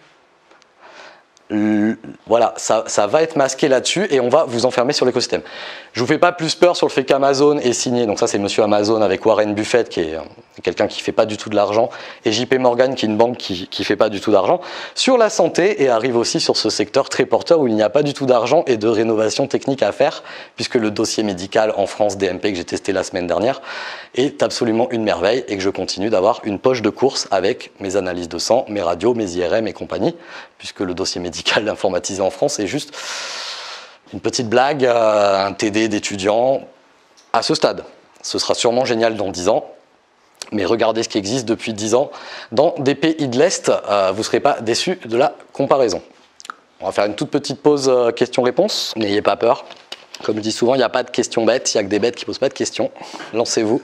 Le, voilà, ça, ça va être masqué là-dessus et on va vous enfermer sur l'écosystème. Je ne vous fais pas plus peur sur le fait qu'Amazon est signé. Donc ça, c'est monsieur Amazon avec Warren Buffett, qui est quelqu'un qui ne fait pas du tout de l'argent, et J P Morgan, qui est une banque qui ne fait pas du tout d'argent, sur la santé et arrive aussi sur ce secteur très porteur où il n'y a pas du tout d'argent et de rénovation technique à faire, puisque le dossier médical en France D M P que j'ai testé la semaine dernière est absolument une merveille et que je continue d'avoir une poche de course avec mes analyses de sang, mes radios, mes I R M et compagnie, puisque le dossier médical informatisé en France est juste une petite blague, un T D d'étudiant à ce stade. Ce sera sûrement génial dans dix ans, mais regardez ce qui existe depuis dix ans dans des pays de l'Est, euh, vous ne serez pas déçus de la comparaison. On va faire une toute petite pause euh, questions-réponses, n'ayez pas peur. Comme je dis souvent, il n'y a pas de questions bêtes, il n'y a que des bêtes qui ne posent pas de questions. Lancez-vous.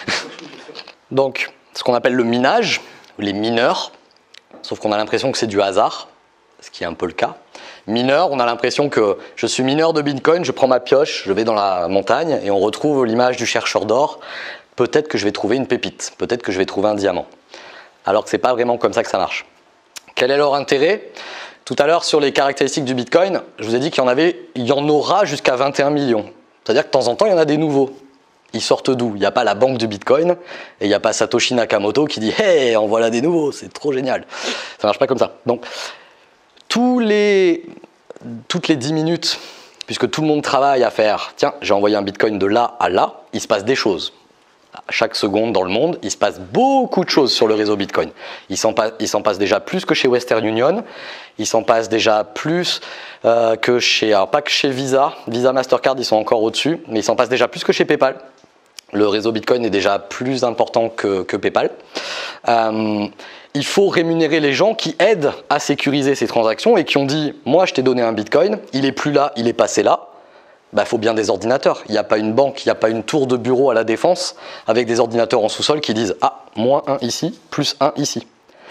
Donc, ce qu'on appelle le minage, les mineurs, sauf qu'on a l'impression que c'est du hasard, ce qui est un peu le cas. Mineur, on a l'impression que je suis mineur de Bitcoin, je prends ma pioche, je vais dans la montagne et on retrouve l'image du chercheur d'or. Peut-être que je vais trouver une pépite, peut-être que je vais trouver un diamant. Alors que ce n'est pas vraiment comme ça que ça marche. Quel est leur intérêt? Tout à l'heure, sur les caractéristiques du Bitcoin, je vous ai dit qu'il y en avait, il y en aura jusqu'à vingt et un millions. C'est-à-dire que de temps en temps, il y en a des nouveaux. Ils sortent d'où? Il n'y a pas la banque du Bitcoin et il n'y a pas Satoshi Nakamoto qui dit « Hey, en voilà des nouveaux, c'est trop génial ». Ça ne marche pas comme ça. Donc, tous les, toutes les dix minutes, puisque tout le monde travaille à faire « Tiens, j'ai envoyé un Bitcoin de là à là », il se passe des choses. À chaque seconde dans le monde, il se passe beaucoup de choses sur le réseau Bitcoin. Il s'en passe, il s'en passe déjà plus que chez Western Union, il s'en passe déjà plus euh, que chez, alors pas que chez Visa, Visa Mastercard ils sont encore au-dessus, mais il s'en passe déjà plus que chez PayPal. Le réseau Bitcoin est déjà plus important que, que PayPal. Euh, il faut rémunérer les gens qui aident à sécuriser ces transactions et qui ont dit « Moi, je t'ai donné un Bitcoin, il est plus là, il est passé là. » Bah, faut bien des ordinateurs. Il n'y a pas une banque, il n'y a pas une tour de bureau à la Défense avec des ordinateurs en sous-sol qui disent « Ah, moins un ici, plus un ici. »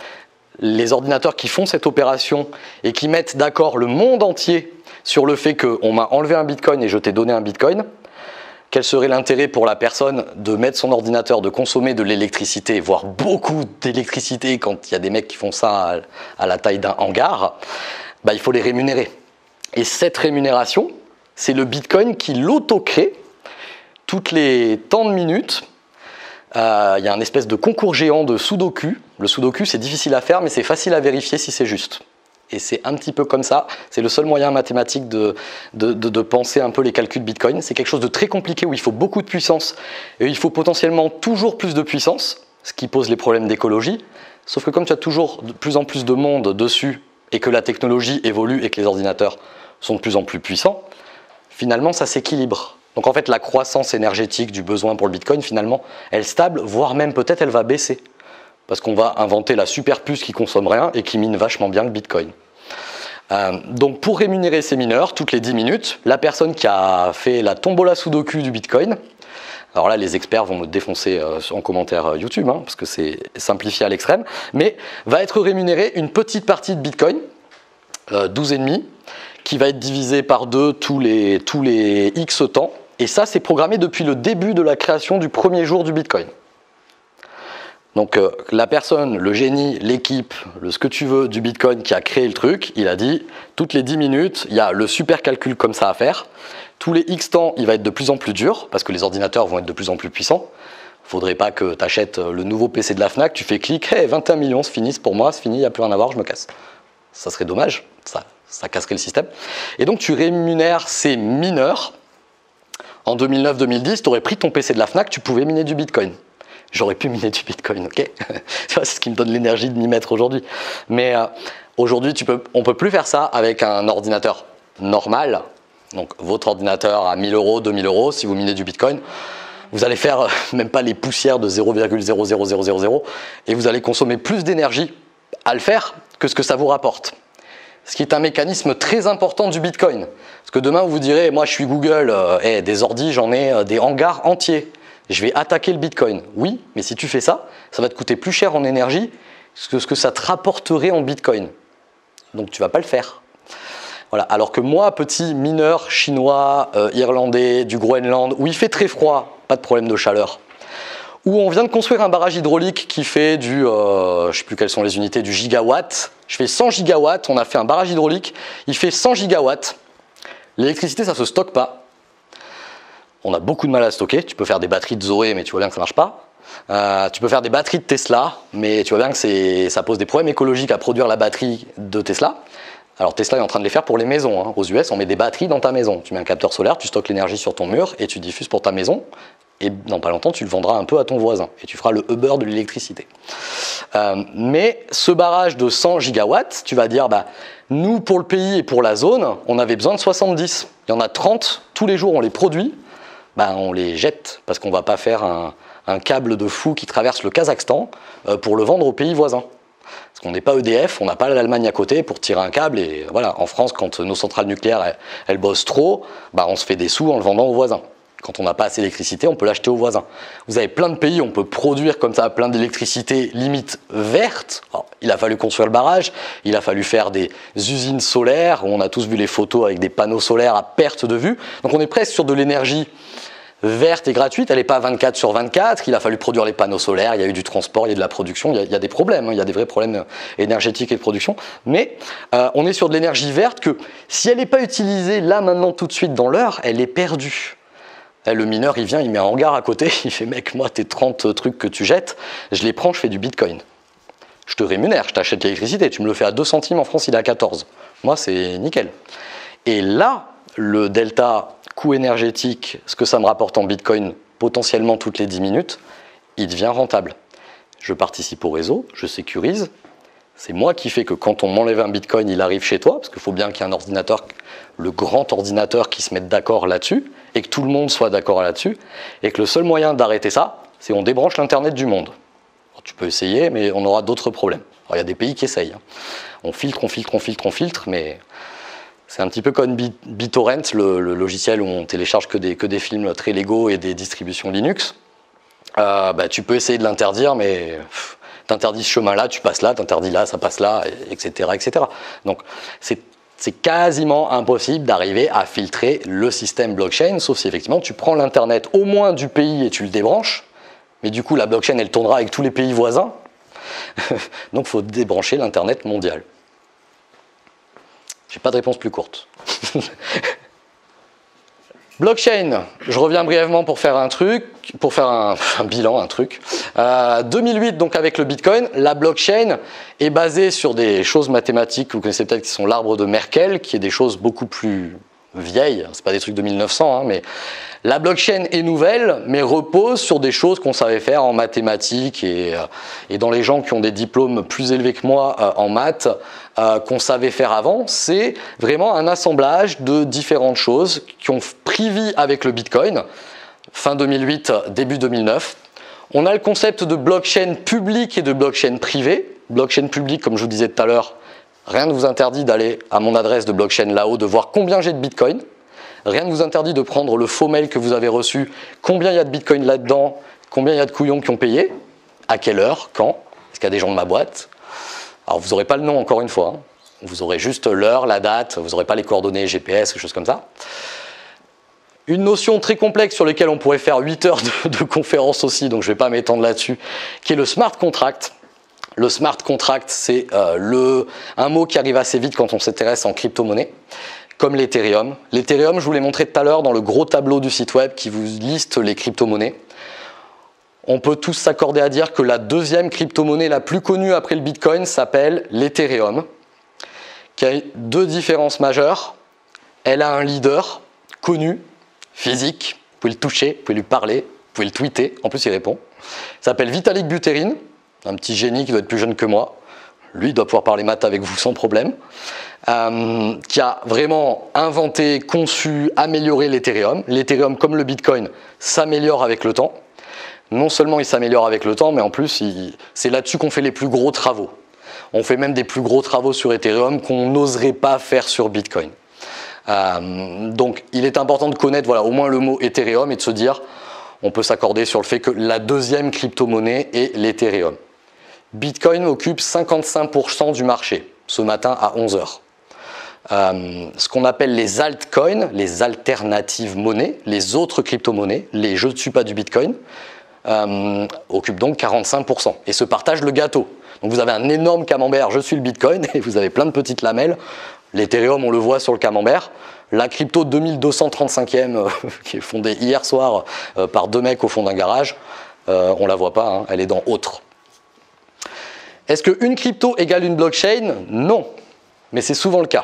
Les ordinateurs qui font cette opération et qui mettent d'accord le monde entier sur le fait qu'on m'a enlevé un Bitcoin et je t'ai donné un Bitcoin, quel serait l'intérêt pour la personne de mettre son ordinateur, de consommer de l'électricité, voire beaucoup d'électricité quand il y a des mecs qui font ça à, à la taille d'un hangar, bah, il faut les rémunérer. Et cette rémunération, c'est le Bitcoin qui l'auto-crée toutes les tant de minutes. Euh, il y a un espèce de concours géant de Sudoku. Le Sudoku, c'est difficile à faire, mais c'est facile à vérifier si c'est juste. Et c'est un petit peu comme ça. C'est le seul moyen mathématique de, de, de, de penser un peu les calculs Bitcoin. C'est quelque chose de très compliqué où il faut beaucoup de puissance. Et il faut potentiellement toujours plus de puissance, ce qui pose les problèmes d'écologie. Sauf que comme tu as toujours de plus en plus de monde dessus, et que la technologie évolue et que les ordinateurs sont de plus en plus puissants, finalement, ça s'équilibre. Donc en fait, la croissance énergétique du besoin pour le Bitcoin, finalement, elle est stable, voire même peut-être elle va baisser. Parce qu'on va inventer la super puce qui consomme rien et qui mine vachement bien le Bitcoin. Euh, donc pour rémunérer ces mineurs, toutes les dix minutes, la personne qui a fait la tombola sudoku du Bitcoin, alors là les experts vont me défoncer euh, en commentaire YouTube, hein, parce que c'est simplifié à l'extrême, mais va être rémunérée une petite partie de Bitcoin, euh, douze virgule cinq, qui va être divisée par deux tous les, tous les X temps, et ça c'est programmé depuis le début de la création du premier jour du Bitcoin. Donc euh, la personne, le génie, l'équipe, le ce que tu veux du Bitcoin qui a créé le truc, il a dit toutes les dix minutes, il y a le super calcul comme ça à faire. Tous les X temps, il va être de plus en plus dur parce que les ordinateurs vont être de plus en plus puissants. Faudrait pas que tu achètes le nouveau P C de la Fnac, tu fais clic, hey, vingt et un millions, c'est fini, c'est pour moi, c'est fini, il n'y a plus rien à voir, je me casse. Ça serait dommage, ça, ça casserait le système. Et donc tu rémunères ces mineurs. En deux mille neuf deux mille dix, tu aurais pris ton P C de la Fnac, tu pouvais miner du Bitcoin. J'aurais pu miner du Bitcoin, ok. C'est ce qui me donne l'énergie de m'y mettre aujourd'hui. Mais euh, aujourd'hui, on ne peut plus faire ça avec un ordinateur normal. Donc votre ordinateur à mille euros, deux mille euros, si vous minez du Bitcoin, vous allez faire euh, même pas les poussières de zéro virgule zéro zéro zéro zéro zéro et vous allez consommer plus d'énergie à le faire que ce que ça vous rapporte. Ce qui est un mécanisme très important du Bitcoin. Parce que demain, vous vous direz, moi je suis Google, euh, hey, des ordis, j'en ai euh, des hangars entiers. Je vais attaquer le Bitcoin. Oui, mais si tu fais ça, ça va te coûter plus cher en énergie que ce que ça te rapporterait en Bitcoin. Donc tu ne vas pas le faire. Voilà. Alors que moi, petit mineur chinois, euh, irlandais, du Groenland, où il fait très froid, pas de problème de chaleur, où on vient de construire un barrage hydraulique qui fait du, euh, je ne sais plus quelles sont les unités, du gigawatt. Je fais cent gigawatts, on a fait un barrage hydraulique, il fait cent gigawatts. L'électricité, ça ne se stocke pas. On a beaucoup de mal à stocker. Tu peux faire des batteries de Zoé, mais tu vois bien que ça ne marche pas. Euh, tu peux faire des batteries de Tesla, mais tu vois bien que ça pose des problèmes écologiques à produire la batterie de Tesla. Alors Tesla est en train de les faire pour les maisons. Hein. Aux U S, on met des batteries dans ta maison. Tu mets un capteur solaire, tu stockes l'énergie sur ton mur et tu diffuses pour ta maison. Et dans pas longtemps, tu le vendras un peu à ton voisin. Et tu feras le Uber de l'électricité. Euh, mais ce barrage de cent gigawatts, tu vas dire, bah, nous, pour le pays et pour la zone, on avait besoin de soixante-dix. Il y en a trente, tous les jours, on les produit. Ben, on les jette parce qu'on ne va pas faire un, un câble de fou qui traverse le Kazakhstan euh, pour le vendre aux pays voisins. Parce qu'on n'est pas E D F, on n'a pas l'Allemagne à côté pour tirer un câble. Et voilà, en France, quand nos centrales nucléaires elles, elles bossent trop, ben, on se fait des sous en le vendant aux voisins. Quand on n'a pas assez d'électricité, on peut l'acheter aux voisins. Vous avez plein de pays où on peut produire comme ça plein d'électricité limite verte. Alors, il a fallu construire le barrage, il a fallu faire des usines solaires. On a tous vu les photos avec des panneaux solaires à perte de vue. Donc on est presque sur de l'énergie verte et gratuite, elle n'est pas vingt-quatre sur vingt-quatre, il a fallu produire les panneaux solaires, il y a eu du transport, il y a de la production, il y a, il y a des problèmes, hein, il y a des vrais problèmes énergétiques et de production, mais euh, on est sur de l'énergie verte que si elle n'est pas utilisée là, maintenant, tout de suite dans l'heure, elle est perdue. Et le mineur, il vient, il met un hangar à côté, il fait « mec, moi, tes trente trucs que tu jettes, je les prends, je fais du Bitcoin. Je te rémunère, je t'achète l'électricité, tu me le fais à deux centimes, en France, il est à quatorze. Moi, c'est nickel. » Et là, le delta coût énergétique, ce que ça me rapporte en Bitcoin potentiellement toutes les dix minutes, il devient rentable. Je participe au réseau, je sécurise. C'est moi qui fais que quand on m'enlève un Bitcoin, il arrive chez toi, parce qu'il faut bien qu'il y ait un ordinateur, le grand ordinateur qui se mette d'accord là-dessus, et que tout le monde soit d'accord là-dessus, et que le seul moyen d'arrêter ça, c'est on débranche l'Internet du monde. Alors, tu peux essayer, mais on aura d'autres problèmes. Alors, il y a des pays qui essayent. Hein. On filtre, on filtre, on filtre, on filtre, mais... C'est un petit peu comme BitTorrent, le, le logiciel où on télécharge que des, que des films très légaux et des distributions Linux. Euh, bah, tu peux essayer de l'interdire, mais tu interdis ce chemin-là, tu passes là, tu interdis là, ça passe là, et cetera et cetera. Donc c'est quasiment impossible d'arriver à filtrer le système blockchain, sauf si effectivement tu prends l'Internet au moins du pays et tu le débranches, mais du coup la blockchain elle tournera avec tous les pays voisins, donc il faut débrancher l'Internet mondial. J'ai pas de réponse plus courte. Blockchain, je reviens brièvement pour faire un truc, pour faire un, un bilan, un truc. Euh, deux mille huit, donc avec le Bitcoin, la blockchain est basée sur des choses mathématiques que vous connaissez peut-être qui sont l'arbre de Merkel, qui est des choses beaucoup plus vieilles. C'est pas des trucs de mille neuf cents, hein, mais La blockchain est nouvelle, mais repose sur des choses qu'on savait faire en mathématiques et, et dans les gens qui ont des diplômes plus élevés que moi euh, en maths, euh, qu'on savait faire avant. C'est vraiment un assemblage de différentes choses qui ont pris vie avec le Bitcoin, fin deux mille huit, début deux mille neuf. On a le concept de blockchain publique et de blockchain privée. Blockchain publique, comme je vous disais tout à l'heure, rien ne vous interdit d'aller à mon adresse de blockchain là-haut, de voir combien j'ai de Bitcoin. Rien ne vous interdit de prendre le faux mail que vous avez reçu, combien il y a de Bitcoin là-dedans, combien il y a de couillons qui ont payé, à quelle heure, quand, est-ce qu'il y a des gens de ma boîte. Alors vous n'aurez pas le nom encore une fois, hein. Vous aurez juste l'heure, la date, vous n'aurez pas les coordonnées G P S, quelque chose comme ça. Une notion très complexe sur laquelle on pourrait faire huit heures de, de conférence aussi, donc je ne vais pas m'étendre là-dessus, qui est le smart contract. Le smart contract, c'est euh, le, un mot qui arrive assez vite quand on s'intéresse en crypto-monnaie, comme l'Ethereum. L'Ethereum, je vous l'ai montré tout à l'heure dans le gros tableau du site web qui vous liste les crypto-monnaies. On peut tous s'accorder à dire que la deuxième crypto-monnaie la plus connue après le Bitcoin s'appelle l'Ethereum, qui a deux différences majeures. Elle a un leader connu, physique, vous pouvez le toucher, vous pouvez lui parler, vous pouvez le tweeter, en plus il répond. Il s'appelle Vitalik Buterin, un petit génie qui doit être plus jeune que moi. Lui, il doit pouvoir parler maths avec vous sans problème. Euh, qui a vraiment inventé, conçu, amélioré l'Ethereum. L'Ethereum, comme le Bitcoin, s'améliore avec le temps. Non seulement il s'améliore avec le temps, mais en plus, il, c'est là-dessus qu'on fait les plus gros travaux. On fait même des plus gros travaux sur Ethereum qu'on n'oserait pas faire sur Bitcoin. Euh, donc, il est important de connaître voilà, au moins le mot Ethereum et de se dire, on peut s'accorder sur le fait que la deuxième crypto-monnaie est l'Ethereum. Bitcoin occupe cinquante-cinq pour cent du marché, ce matin à onze heures. Euh, ce qu'on appelle les altcoins, les alternatives monnaies, les autres crypto-monnaies, les je ne suis pas du Bitcoin, euh, occupent donc quarante-cinq pour cent et se partagent le gâteau. Donc vous avez un énorme camembert, je suis le Bitcoin, et vous avez plein de petites lamelles. L'Ethereum, on le voit sur le camembert. La crypto deux mille deux cent trente-cinquième, euh, qui est fondée hier soir euh, par deux mecs au fond d'un garage, euh, on ne la voit pas, hein, elle est dans autre. Est-ce qu'une crypto égale une blockchain? Non, mais c'est souvent le cas.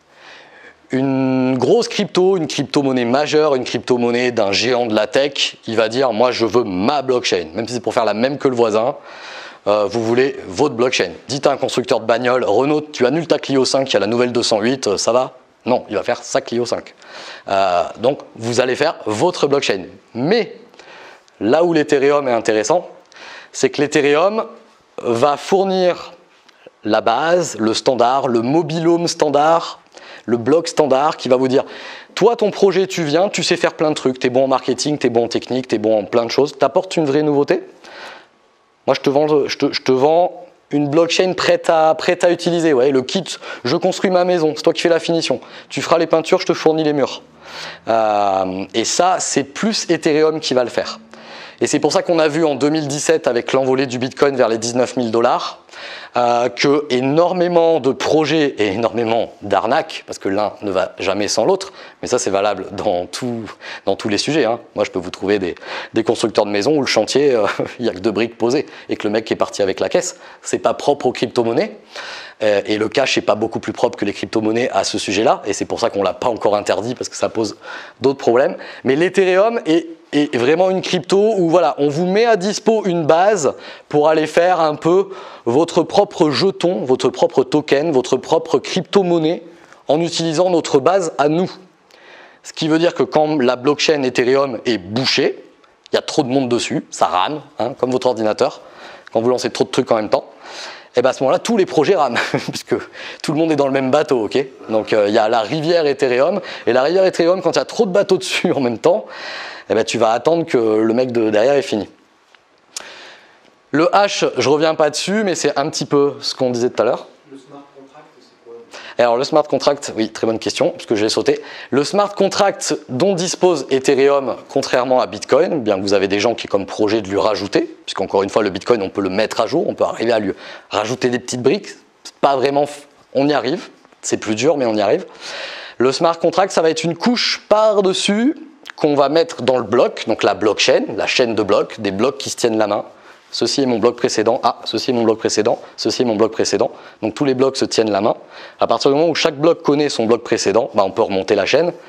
Une grosse crypto, une crypto-monnaie majeure, une crypto-monnaie d'un géant de la tech, il va dire « moi je veux ma blockchain », même si c'est pour faire la même que le voisin, euh, vous voulez votre blockchain. Dites à un constructeur de bagnole « Renault, tu annules ta Clio cinq, il y a la nouvelle deux cent huit, ça va ?» Non, il va faire sa Clio cinq. Euh, donc vous allez faire votre blockchain. Mais là où l'Ethereum est intéressant, c'est que l'Ethereum va fournir la base, le standard, le mobilhome standard, le bloc standard qui va vous dire toi ton projet tu viens, tu sais faire plein de trucs, tu es bon en marketing, tu es bon en technique, tu es bon en plein de choses, tu apportes une vraie nouveauté. Moi je te vends, je te, je te vends une blockchain prête à, prête à utiliser, ouais, le kit, je construis ma maison, c'est toi qui fais la finition, tu feras les peintures, je te fournis les murs. Euh, et ça c'est plus Ethereum qui va le faire. Et c'est pour ça qu'on a vu en deux mille dix-sept, avec l'envolée du Bitcoin vers les dix-neuf mille dollars, euh, que énormément de projets et énormément d'arnaques, parce que l'un ne va jamais sans l'autre, mais ça c'est valable dans, tout, dans tous les sujets. Hein. Moi je peux vous trouver des, des constructeurs de maisons où le chantier, il euh, n'y a que deux briques posées, et que le mec qui est parti avec la caisse, c'est pas propre aux crypto-monnaies. Euh, et le cash n'est pas beaucoup plus propre que les crypto-monnaies à ce sujet-là, et c'est pour ça qu'on ne l'a pas encore interdit, parce que ça pose d'autres problèmes. Mais l'Ethereum est est vraiment une crypto où voilà, on vous met à dispo une base pour aller faire un peu votre propre jeton, votre propre token, votre propre crypto-monnaie en utilisant notre base à nous. Ce qui veut dire que quand la blockchain Ethereum est bouchée, il y a trop de monde dessus, ça rame, hein, comme votre ordinateur, quand vous lancez trop de trucs en même temps, et bien à ce moment-là, tous les projets rament, puisque tout le monde est dans le même bateau, ok? Donc euh, il y a la rivière Ethereum, et la rivière Ethereum, quand il y a trop de bateaux dessus en même temps, eh ben, tu vas attendre que le mec de derrière ait fini. Le hash, je ne reviens pas dessus, mais c'est un petit peu ce qu'on disait tout à l'heure. Le smart contract, c'est quoi? Alors le smart contract, oui, très bonne question, puisque je l'ai sauté. Le smart contract dont dispose Ethereum, contrairement à Bitcoin, bien que vous avez des gens qui ont comme projet de lui rajouter, puisqu'encore une fois, le Bitcoin, on peut le mettre à jour, on peut arriver à lui rajouter des petites briques. Pas vraiment, on y arrive, c'est plus dur, mais on y arrive. Le smart contract, ça va être une couche par-dessus qu'on va mettre dans le bloc, donc la blockchain, la chaîne de blocs, des blocs qui se tiennent la main. Ceci est mon bloc précédent, ah, ceci est mon bloc précédent, ceci est mon bloc précédent. Donc tous les blocs se tiennent la main. À partir du moment où chaque bloc connaît son bloc précédent, bah, on peut remonter la chaîne.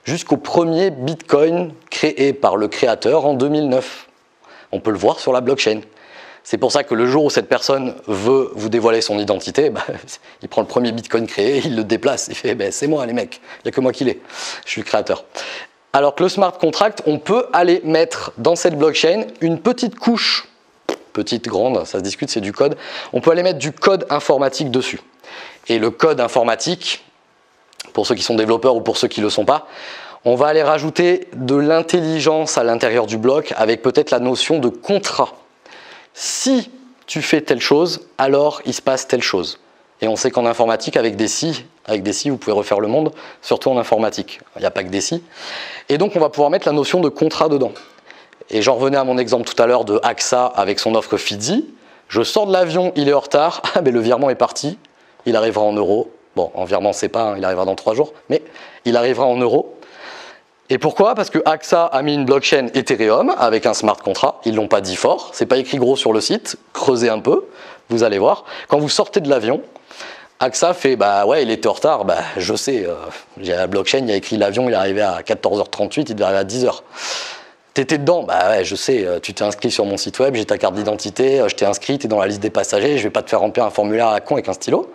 jusqu'au premier Bitcoin créé par le créateur en deux mille neuf. On peut le voir sur la blockchain. C'est pour ça que le jour où cette personne veut vous dévoiler son identité, bah, il prend le premier Bitcoin créé, il le déplace, il fait bah, « c'est moi les mecs, il n'y a que moi qui l'ai, je suis le créateur ». Alors que le smart contract, on peut aller mettre dans cette blockchain une petite couche, petite, grande, ça se discute, c'est du code, on peut aller mettre du code informatique dessus. Et le code informatique, pour ceux qui sont développeurs ou pour ceux qui ne le sont pas, on va aller rajouter de l'intelligence à l'intérieur du bloc avec peut-être la notion de contrat. Si tu fais telle chose, alors il se passe telle chose. Et on sait qu'en informatique, avec des si, avec des si, vous pouvez refaire le monde, surtout en informatique. Il n'y a pas que des si. Et donc, on va pouvoir mettre la notion de contrat dedans. Et j'en revenais à mon exemple tout à l'heure de A X A avec son offre Fidzi. Je sors de l'avion, il est en retard. Ah, mais le virement est parti. Il arrivera en euros. Bon, en virement, c'est pas, hein, il arrivera dans trois jours. Mais il arrivera en euros. Et pourquoi? Parce que A X A a mis une blockchain Ethereum avec un smart contract. Ils ne l'ont pas dit fort. C'est pas écrit gros sur le site. Creusez un peu. Vous allez voir. Quand vous sortez de l'avion, A X A fait, bah ouais, il était en retard, bah je sais, euh, j'ai la blockchain, il y a écrit l'avion, il est arrivé à quatorze heures trente-huit, il devait arriver à dix heures. T'étais dedans, bah ouais, je sais, tu t'es inscrit sur mon site web, j'ai ta carte d'identité, je t'ai inscrit, t'es dans la liste des passagers, je vais pas te faire remplir un formulaire à la con avec un stylo.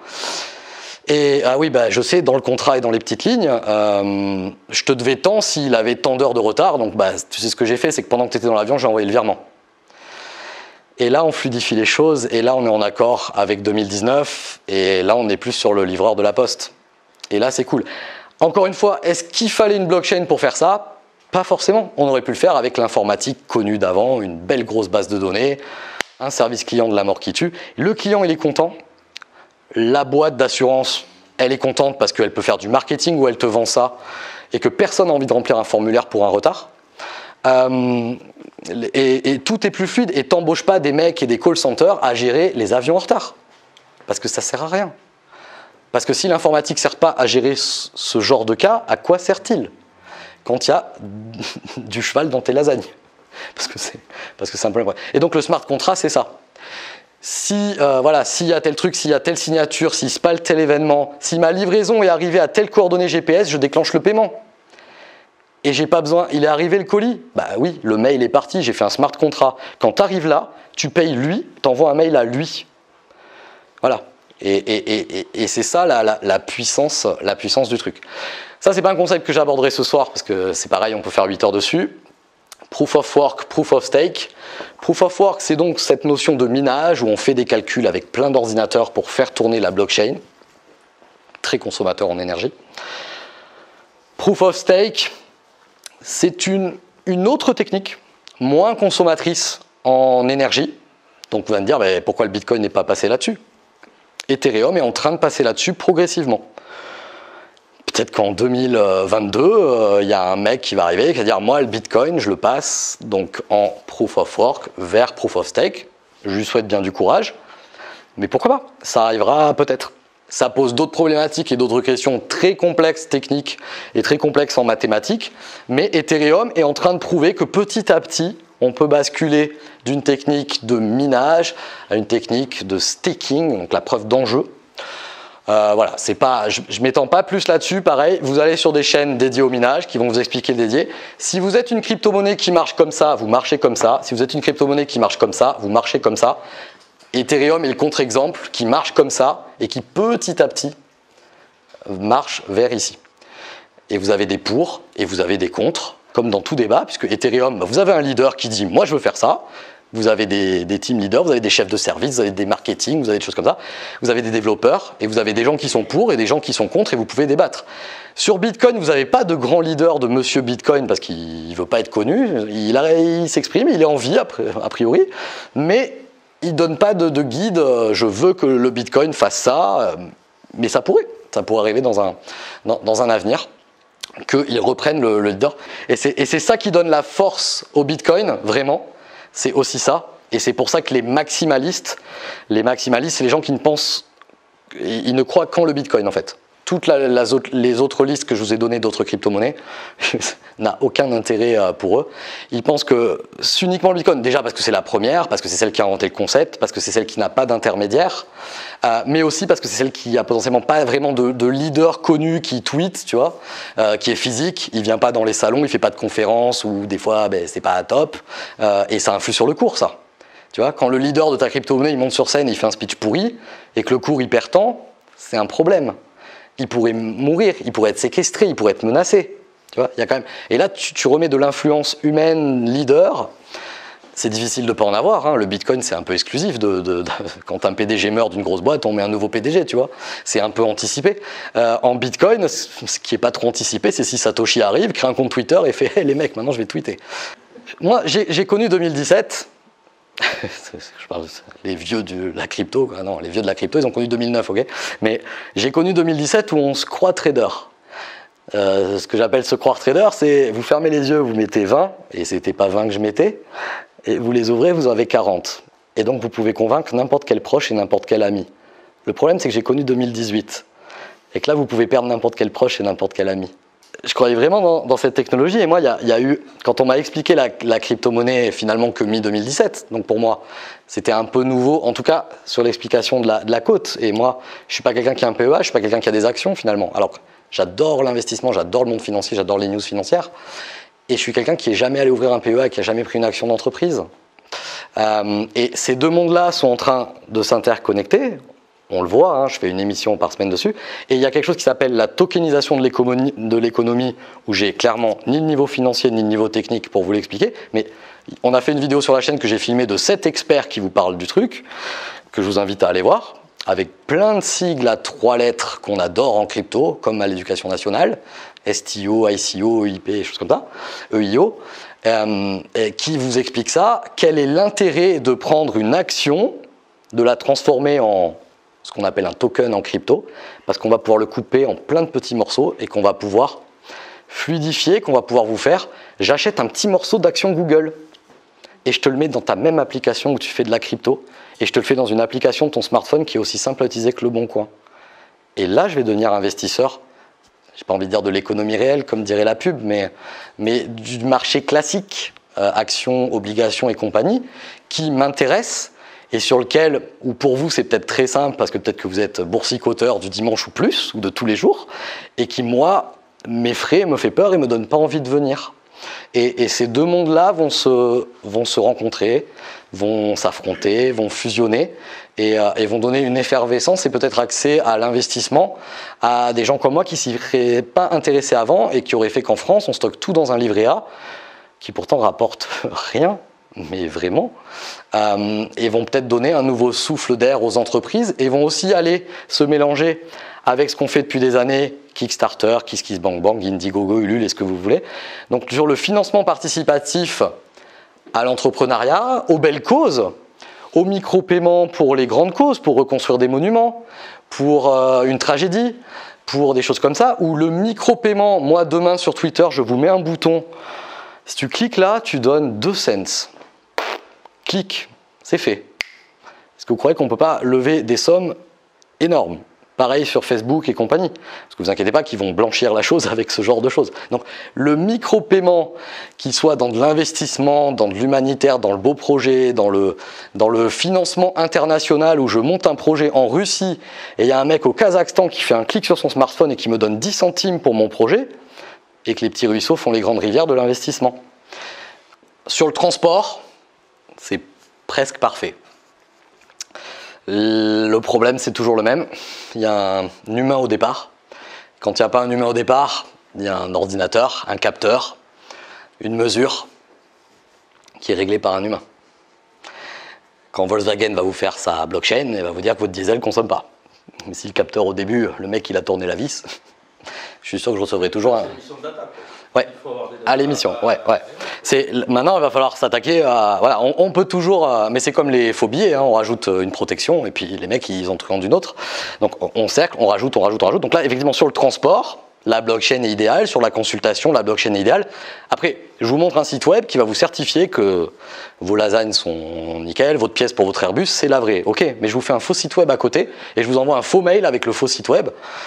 Et ah oui, bah je sais, dans le contrat et dans les petites lignes, euh, je te devais tant s'il avait tant d'heures de retard, donc bah tu sais ce que j'ai fait, c'est que pendant que t'étais dans l'avion, j'ai envoyé le virement. Et là, on fluidifie les choses, et là, on est en accord avec deux mille dix-neuf, et là, on est plus sur le livreur de la poste. Et là, c'est cool. Encore une fois, est-ce qu'il fallait une blockchain pour faire ça? Pas forcément. On aurait pu le faire avec l'informatique connue d'avant, une belle grosse base de données, un service client de la mort qui tue. Le client, il est content. La boîte d'assurance, elle est contente parce qu'elle peut faire du marketing où elle te vend ça, et que personne n'a envie de remplir un formulaire pour un retard. Euh, et, et tout est plus fluide et t'embauches pas des mecs et des call centers à gérer les avions en retard parce que ça sert à rien, parce que si l'informatique sert pas à gérer ce genre de cas, à quoi sert-il quand il y a du cheval dans tes lasagnes? Parce que c'est parce que c'est un peu. Et donc le smart contract, c'est ça. Si euh, voilà, s'il y a tel truc, s'il y a telle signature, s'il se passe tel événement, si ma livraison est arrivée à telle coordonnée G P S, je déclenche le paiement. Et j'ai pas besoin, il est arrivé le colis? Bah oui, le mail est parti, j'ai fait un smart contract. Quand tu arrives là, tu payes lui, tu envoies un mail à lui. Voilà. Et, et, et, et c'est ça la, la, la, puissance, la puissance du truc. Ça, c'est pas un concept que j'aborderai ce soir, parce que c'est pareil, on peut faire huit heures dessus. Proof of work, proof of stake. Proof of work, c'est donc cette notion de minage où on fait des calculs avec plein d'ordinateurs pour faire tourner la blockchain. Très consommateur en énergie. Proof of stake, c'est une, une autre technique, moins consommatrice en énergie. Donc vous allez me dire, mais pourquoi le Bitcoin n'est pas passé là-dessus? Ethereum est en train de passer là-dessus progressivement. Peut-être qu'en deux mille vingt-deux, il euh, y a un mec qui va arriver et qui va dire, moi le Bitcoin, je le passe donc en Proof of Work vers Proof of Stake. Je lui souhaite bien du courage, mais pourquoi pas? Ça arrivera peut-être. Ça pose d'autres problématiques et d'autres questions très complexes techniques et très complexes en mathématiques, mais Ethereum est en train de prouver que petit à petit, on peut basculer d'une technique de minage à une technique de staking, donc la preuve d'enjeu. Euh, voilà, c'est pas, je ne m'étends pas plus là-dessus, pareil, vous allez sur des chaînes dédiées au minage qui vont vous expliquer le dédié. Si vous êtes une crypto-monnaie qui marche comme ça, vous marchez comme ça. Si vous êtes une crypto-monnaie qui marche comme ça, vous marchez comme ça. Ethereum est le contre-exemple qui marche comme ça et qui petit à petit marche vers ici. Et vous avez des pour et vous avez des contre, comme dans tout débat, puisque Ethereum, vous avez un leader qui dit « moi je veux faire ça ». Vous avez des, des team leaders, vous avez des chefs de service, vous avez des marketing, vous avez des choses comme ça. Vous avez des développeurs et vous avez des gens qui sont pour et des gens qui sont contre et vous pouvez débattre. Sur Bitcoin, vous n'avez pas de grand leader de monsieur Bitcoin parce qu'il ne veut pas être connu. Il, il s'exprime, il est en vie a priori, mais il ne donne pas de, de guide. Je veux que le Bitcoin fasse ça, mais ça pourrait. Ça pourrait arriver dans un, dans, dans un avenir qu'il reprenne le, le leader. Et c'est ça qui donne la force au Bitcoin, vraiment. C'est aussi ça, et c'est pour ça que les maximalistes, les maximalistes, c'est les gens qui ne pensent, ils ne croient qu'en le Bitcoin en fait. toutes la, la, les autres listes que je vous ai données d'autres crypto-monnaies n'a aucun intérêt pour eux. Ils pensent que c'est uniquement le Bitcoin, déjà parce que c'est la première, parce que c'est celle qui a inventé le concept, parce que c'est celle qui n'a pas d'intermédiaire, euh, mais aussi parce que c'est celle qui a potentiellement pas vraiment de, de leader connu qui tweet, tu vois, euh, qui est physique, il vient pas dans les salons, il fait pas de conférences ou des fois ben, c'est pas à top, euh, et ça influe sur le cours, ça. Tu vois, quand le leader de ta crypto-monnaie il monte sur scène, il fait un speech pourri et que le cours il perd tant, c'est un problème. Il pourrait mourir, il pourrait être séquestré, il pourrait être menacé. Tu vois, il y a quand même... Et là, tu, tu remets de l'influence humaine leader. C'est difficile de ne pas en avoir. Hein. Le Bitcoin, c'est un peu exclusif. De, de, de... Quand un P D G meurt d'une grosse boîte, on met un nouveau P D G, tu vois. C'est un peu anticipé. Euh, en Bitcoin, ce qui n'est pas trop anticipé, c'est si Satoshi arrive, crée un compte Twitter et fait hey, « les mecs, maintenant je vais tweeter ». Moi, j'ai connu deux mille dix-sept. Je parle les vieux de la crypto, non, les vieux de la crypto, ils ont connu deux mille neuf, ok. Mais j'ai connu deux mille dix-sept où on se croit trader. Euh, ce que j'appelle se croire trader, c'est vous fermez les yeux, vous mettez vingt, et c'était pas vingt que je mettais, et vous les ouvrez, vous en avez quarante. Et donc vous pouvez convaincre n'importe quel proche et n'importe quel ami. Le problème, c'est que j'ai connu deux mille dix-huit, et que là, vous pouvez perdre n'importe quel proche et n'importe quel ami. Je croyais vraiment dans, dans cette technologie, et moi, il y, y a eu, quand on m'a expliqué la, la crypto-monnaie finalement que mi deux mille dix-sept, donc pour moi, c'était un peu nouveau, en tout cas sur l'explication de la, de la cote. Et moi, je suis pas quelqu'un qui a un P E A, je suis pas quelqu'un qui a des actions finalement. Alors, j'adore l'investissement, j'adore le monde financier, j'adore les news financières, et je suis quelqu'un qui est jamais allé ouvrir un P E A, qui a jamais pris une action d'entreprise. Euh, et ces deux mondes-là sont en train de s'interconnecter. On le voit, hein, je fais une émission par semaine dessus. Et il y a quelque chose qui s'appelle la tokenisation de l'économie, où j'ai clairement ni le niveau financier ni le niveau technique pour vous l'expliquer. Mais on a fait une vidéo sur la chaîne que j'ai filmée de sept experts qui vous parlent du truc, que je vous invite à aller voir, avec plein de sigles à trois lettres qu'on adore en crypto, comme à l'éducation nationale, S T O, I C O, E I P, choses comme ça, E I O, euh, qui vous explique ça. Quel est l'intérêt de prendre une action, de la transformer en ce qu'on appelle un token en crypto, parce qu'on va pouvoir le couper en plein de petits morceaux et qu'on va pouvoir fluidifier, qu'on va pouvoir vous faire « j'achète un petit morceau d'action Google et je te le mets dans ta même application où tu fais de la crypto et je te le fais dans une application de ton smartphone qui est aussi simple à utiliser que le Bon Coin. » Et là, je vais devenir investisseur, j'ai pas envie de dire de l'économie réelle, comme dirait la pub, mais, mais du marché classique, euh, actions, obligations et compagnie, qui m'intéresse et sur lequel, ou pour vous c'est peut-être très simple parce que peut-être que vous êtes boursicoteur du dimanche ou plus, ou de tous les jours, et qui moi m'effraie, me fait peur et me donne pas envie de venir. Et, et ces deux mondes-là vont se, vont se rencontrer, vont s'affronter, vont fusionner et, euh, et vont donner une effervescence et peut-être accès à l'investissement à des gens comme moi qui s'y seraient pas intéressés avant et qui auraient fait qu'en France on stocke tout dans un livret A qui pourtant rapporte rien. Mais vraiment, euh, et vont peut-être donner un nouveau souffle d'air aux entreprises et vont aussi aller se mélanger avec ce qu'on fait depuis des années, Kickstarter, KissKissBankBank, Indiegogo, Ulule et ce que vous voulez. Donc sur le financement participatif à l'entrepreneuriat, aux belles causes, aux micro-paiements pour les grandes causes, pour reconstruire des monuments, pour euh, une tragédie, pour des choses comme ça, où le micro-paiement, moi demain sur Twitter, je vous mets un bouton, si tu cliques là, tu donnes deux cents. Clique, c'est fait. Est-ce que vous croyez qu'on ne peut pas lever des sommes énormes? Pareil sur Facebook et compagnie. Parce que vous inquiétez pas qu'ils vont blanchir la chose avec ce genre de choses. Donc le micro-paiement, qu'il soit dans de l'investissement, dans de l'humanitaire, dans le beau projet, dans le, dans le financement international où je monte un projet en Russie et il y a un mec au Kazakhstan qui fait un clic sur son smartphone et qui me donne dix centimes pour mon projet, et que les petits ruisseaux font les grandes rivières de l'investissement. Sur le transport, c'est presque parfait. Le problème, c'est toujours le même. Il y a un humain au départ. Quand il n'y a pas un humain au départ, il y a un ordinateur, un capteur, une mesure qui est réglée par un humain. Quand Volkswagen va vous faire sa blockchain, il va vous dire que votre diesel ne consomme pas. Mais si le capteur au début, le mec il a tourné la vis, je suis sûr que je recevrai toujours un... Ouais, à l'émission, ouais, ouais. C'est, maintenant, il va falloir s'attaquer à... Voilà, on, on peut toujours... Mais c'est comme les faux billets, hein, on rajoute une protection, et puis les mecs, ils en truandent une autre. Donc, on cercle, on rajoute, on rajoute, on rajoute. Donc là, effectivement, sur le transport, la blockchain est idéale. Sur la consultation, la blockchain est idéale. Après, je vous montre un site web qui va vous certifier que vos lasagnes sont nickel, votre pièce pour votre Airbus, c'est la vraie. Ok, mais je vous fais un faux site web à côté, et je vous envoie un faux mail avec le faux site web.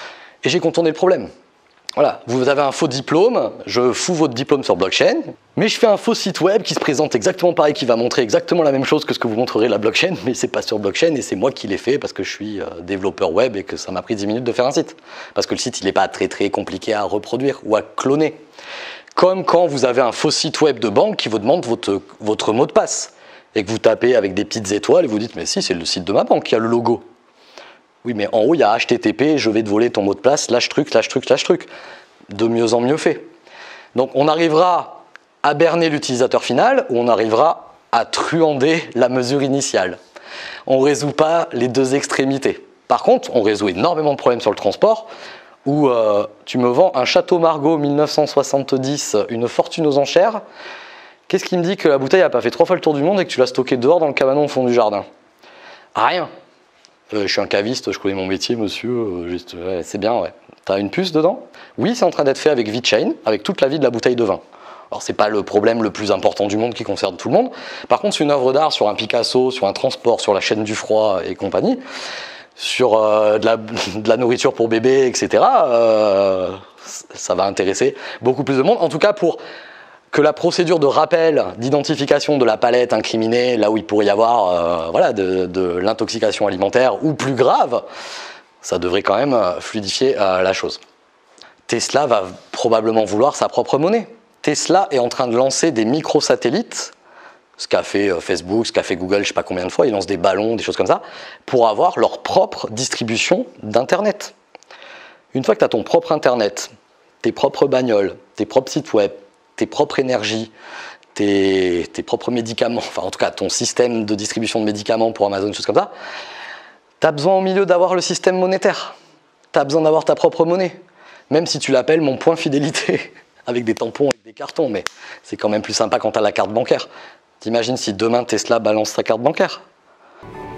et j'ai contourné le problème. Voilà, vous avez un faux diplôme, je fous votre diplôme sur blockchain, mais je fais un faux site web qui se présente exactement pareil, qui va montrer exactement la même chose que ce que vous montrerez la blockchain, mais c'est pas sur blockchain et c'est moi qui l'ai fait parce que je suis euh, développeur web et que ça m'a pris dix minutes de faire un site. Parce que le site, il n'est pas très très compliqué à reproduire ou à cloner. Comme quand vous avez un faux site web de banque qui vous demande votre, votre mot de passe et que vous tapez avec des petites étoiles et vous dites « mais si, c'est le site de ma banque qui a le logo ». Oui, mais en haut, il y a H T T P, je vais te voler ton mot de passe, lâche truc, lâche truc, lâche truc. De mieux en mieux fait. Donc on arrivera à berner l'utilisateur final ou on arrivera à truander la mesure initiale. On ne résout pas les deux extrémités. Par contre, on résout énormément de problèmes sur le transport où euh, tu me vends un Château Margaux mille neuf cent soixante-dix, une fortune aux enchères. Qu'est-ce qui me dit que la bouteille n'a pas fait trois fois le tour du monde et que tu l'as stockée dehors dans le cabanon au fond du jardin? Rien. Euh, je suis un caviste, je connais mon métier, monsieur. Euh, juste, ouais, c'est bien, ouais. T'as une puce dedans? Oui, c'est en train d'être fait avec VeChain, avec toute la vie de la bouteille de vin. Alors, c'est pas le problème le plus important du monde qui concerne tout le monde. Par contre, c'est une œuvre d'art sur un Picasso, sur un transport, sur la chaîne du froid et compagnie, sur euh, de, la, de la nourriture pour bébé, et cetera. Euh, ça va intéresser beaucoup plus de monde. En tout cas, pour que la procédure de rappel, d'identification de la palette incriminée, là où il pourrait y avoir euh, voilà, de, de l'intoxication alimentaire ou plus grave, ça devrait quand même fluidifier euh, la chose. Tesla va probablement vouloir sa propre monnaie. Tesla est en train de lancer des microsatellites, ce qu'a fait euh, Facebook, ce qu'a fait Google, je ne sais pas combien de fois, ils lancent des ballons, des choses comme ça, pour avoir leur propre distribution d'Internet. Une fois que tu as ton propre Internet, tes propres bagnoles, tes propres sites web, tes propres énergies, tes, tes propres médicaments, enfin en tout cas ton système de distribution de médicaments pour Amazon, des choses comme ça, tu as besoin au milieu d'avoir le système monétaire. Tu as besoin d'avoir ta propre monnaie. Même si tu l'appelles mon point fidélité, avec des tampons et des cartons, mais c'est quand même plus sympa quand tu as la carte bancaire. T'imagines si demain Tesla balance sa carte bancaire?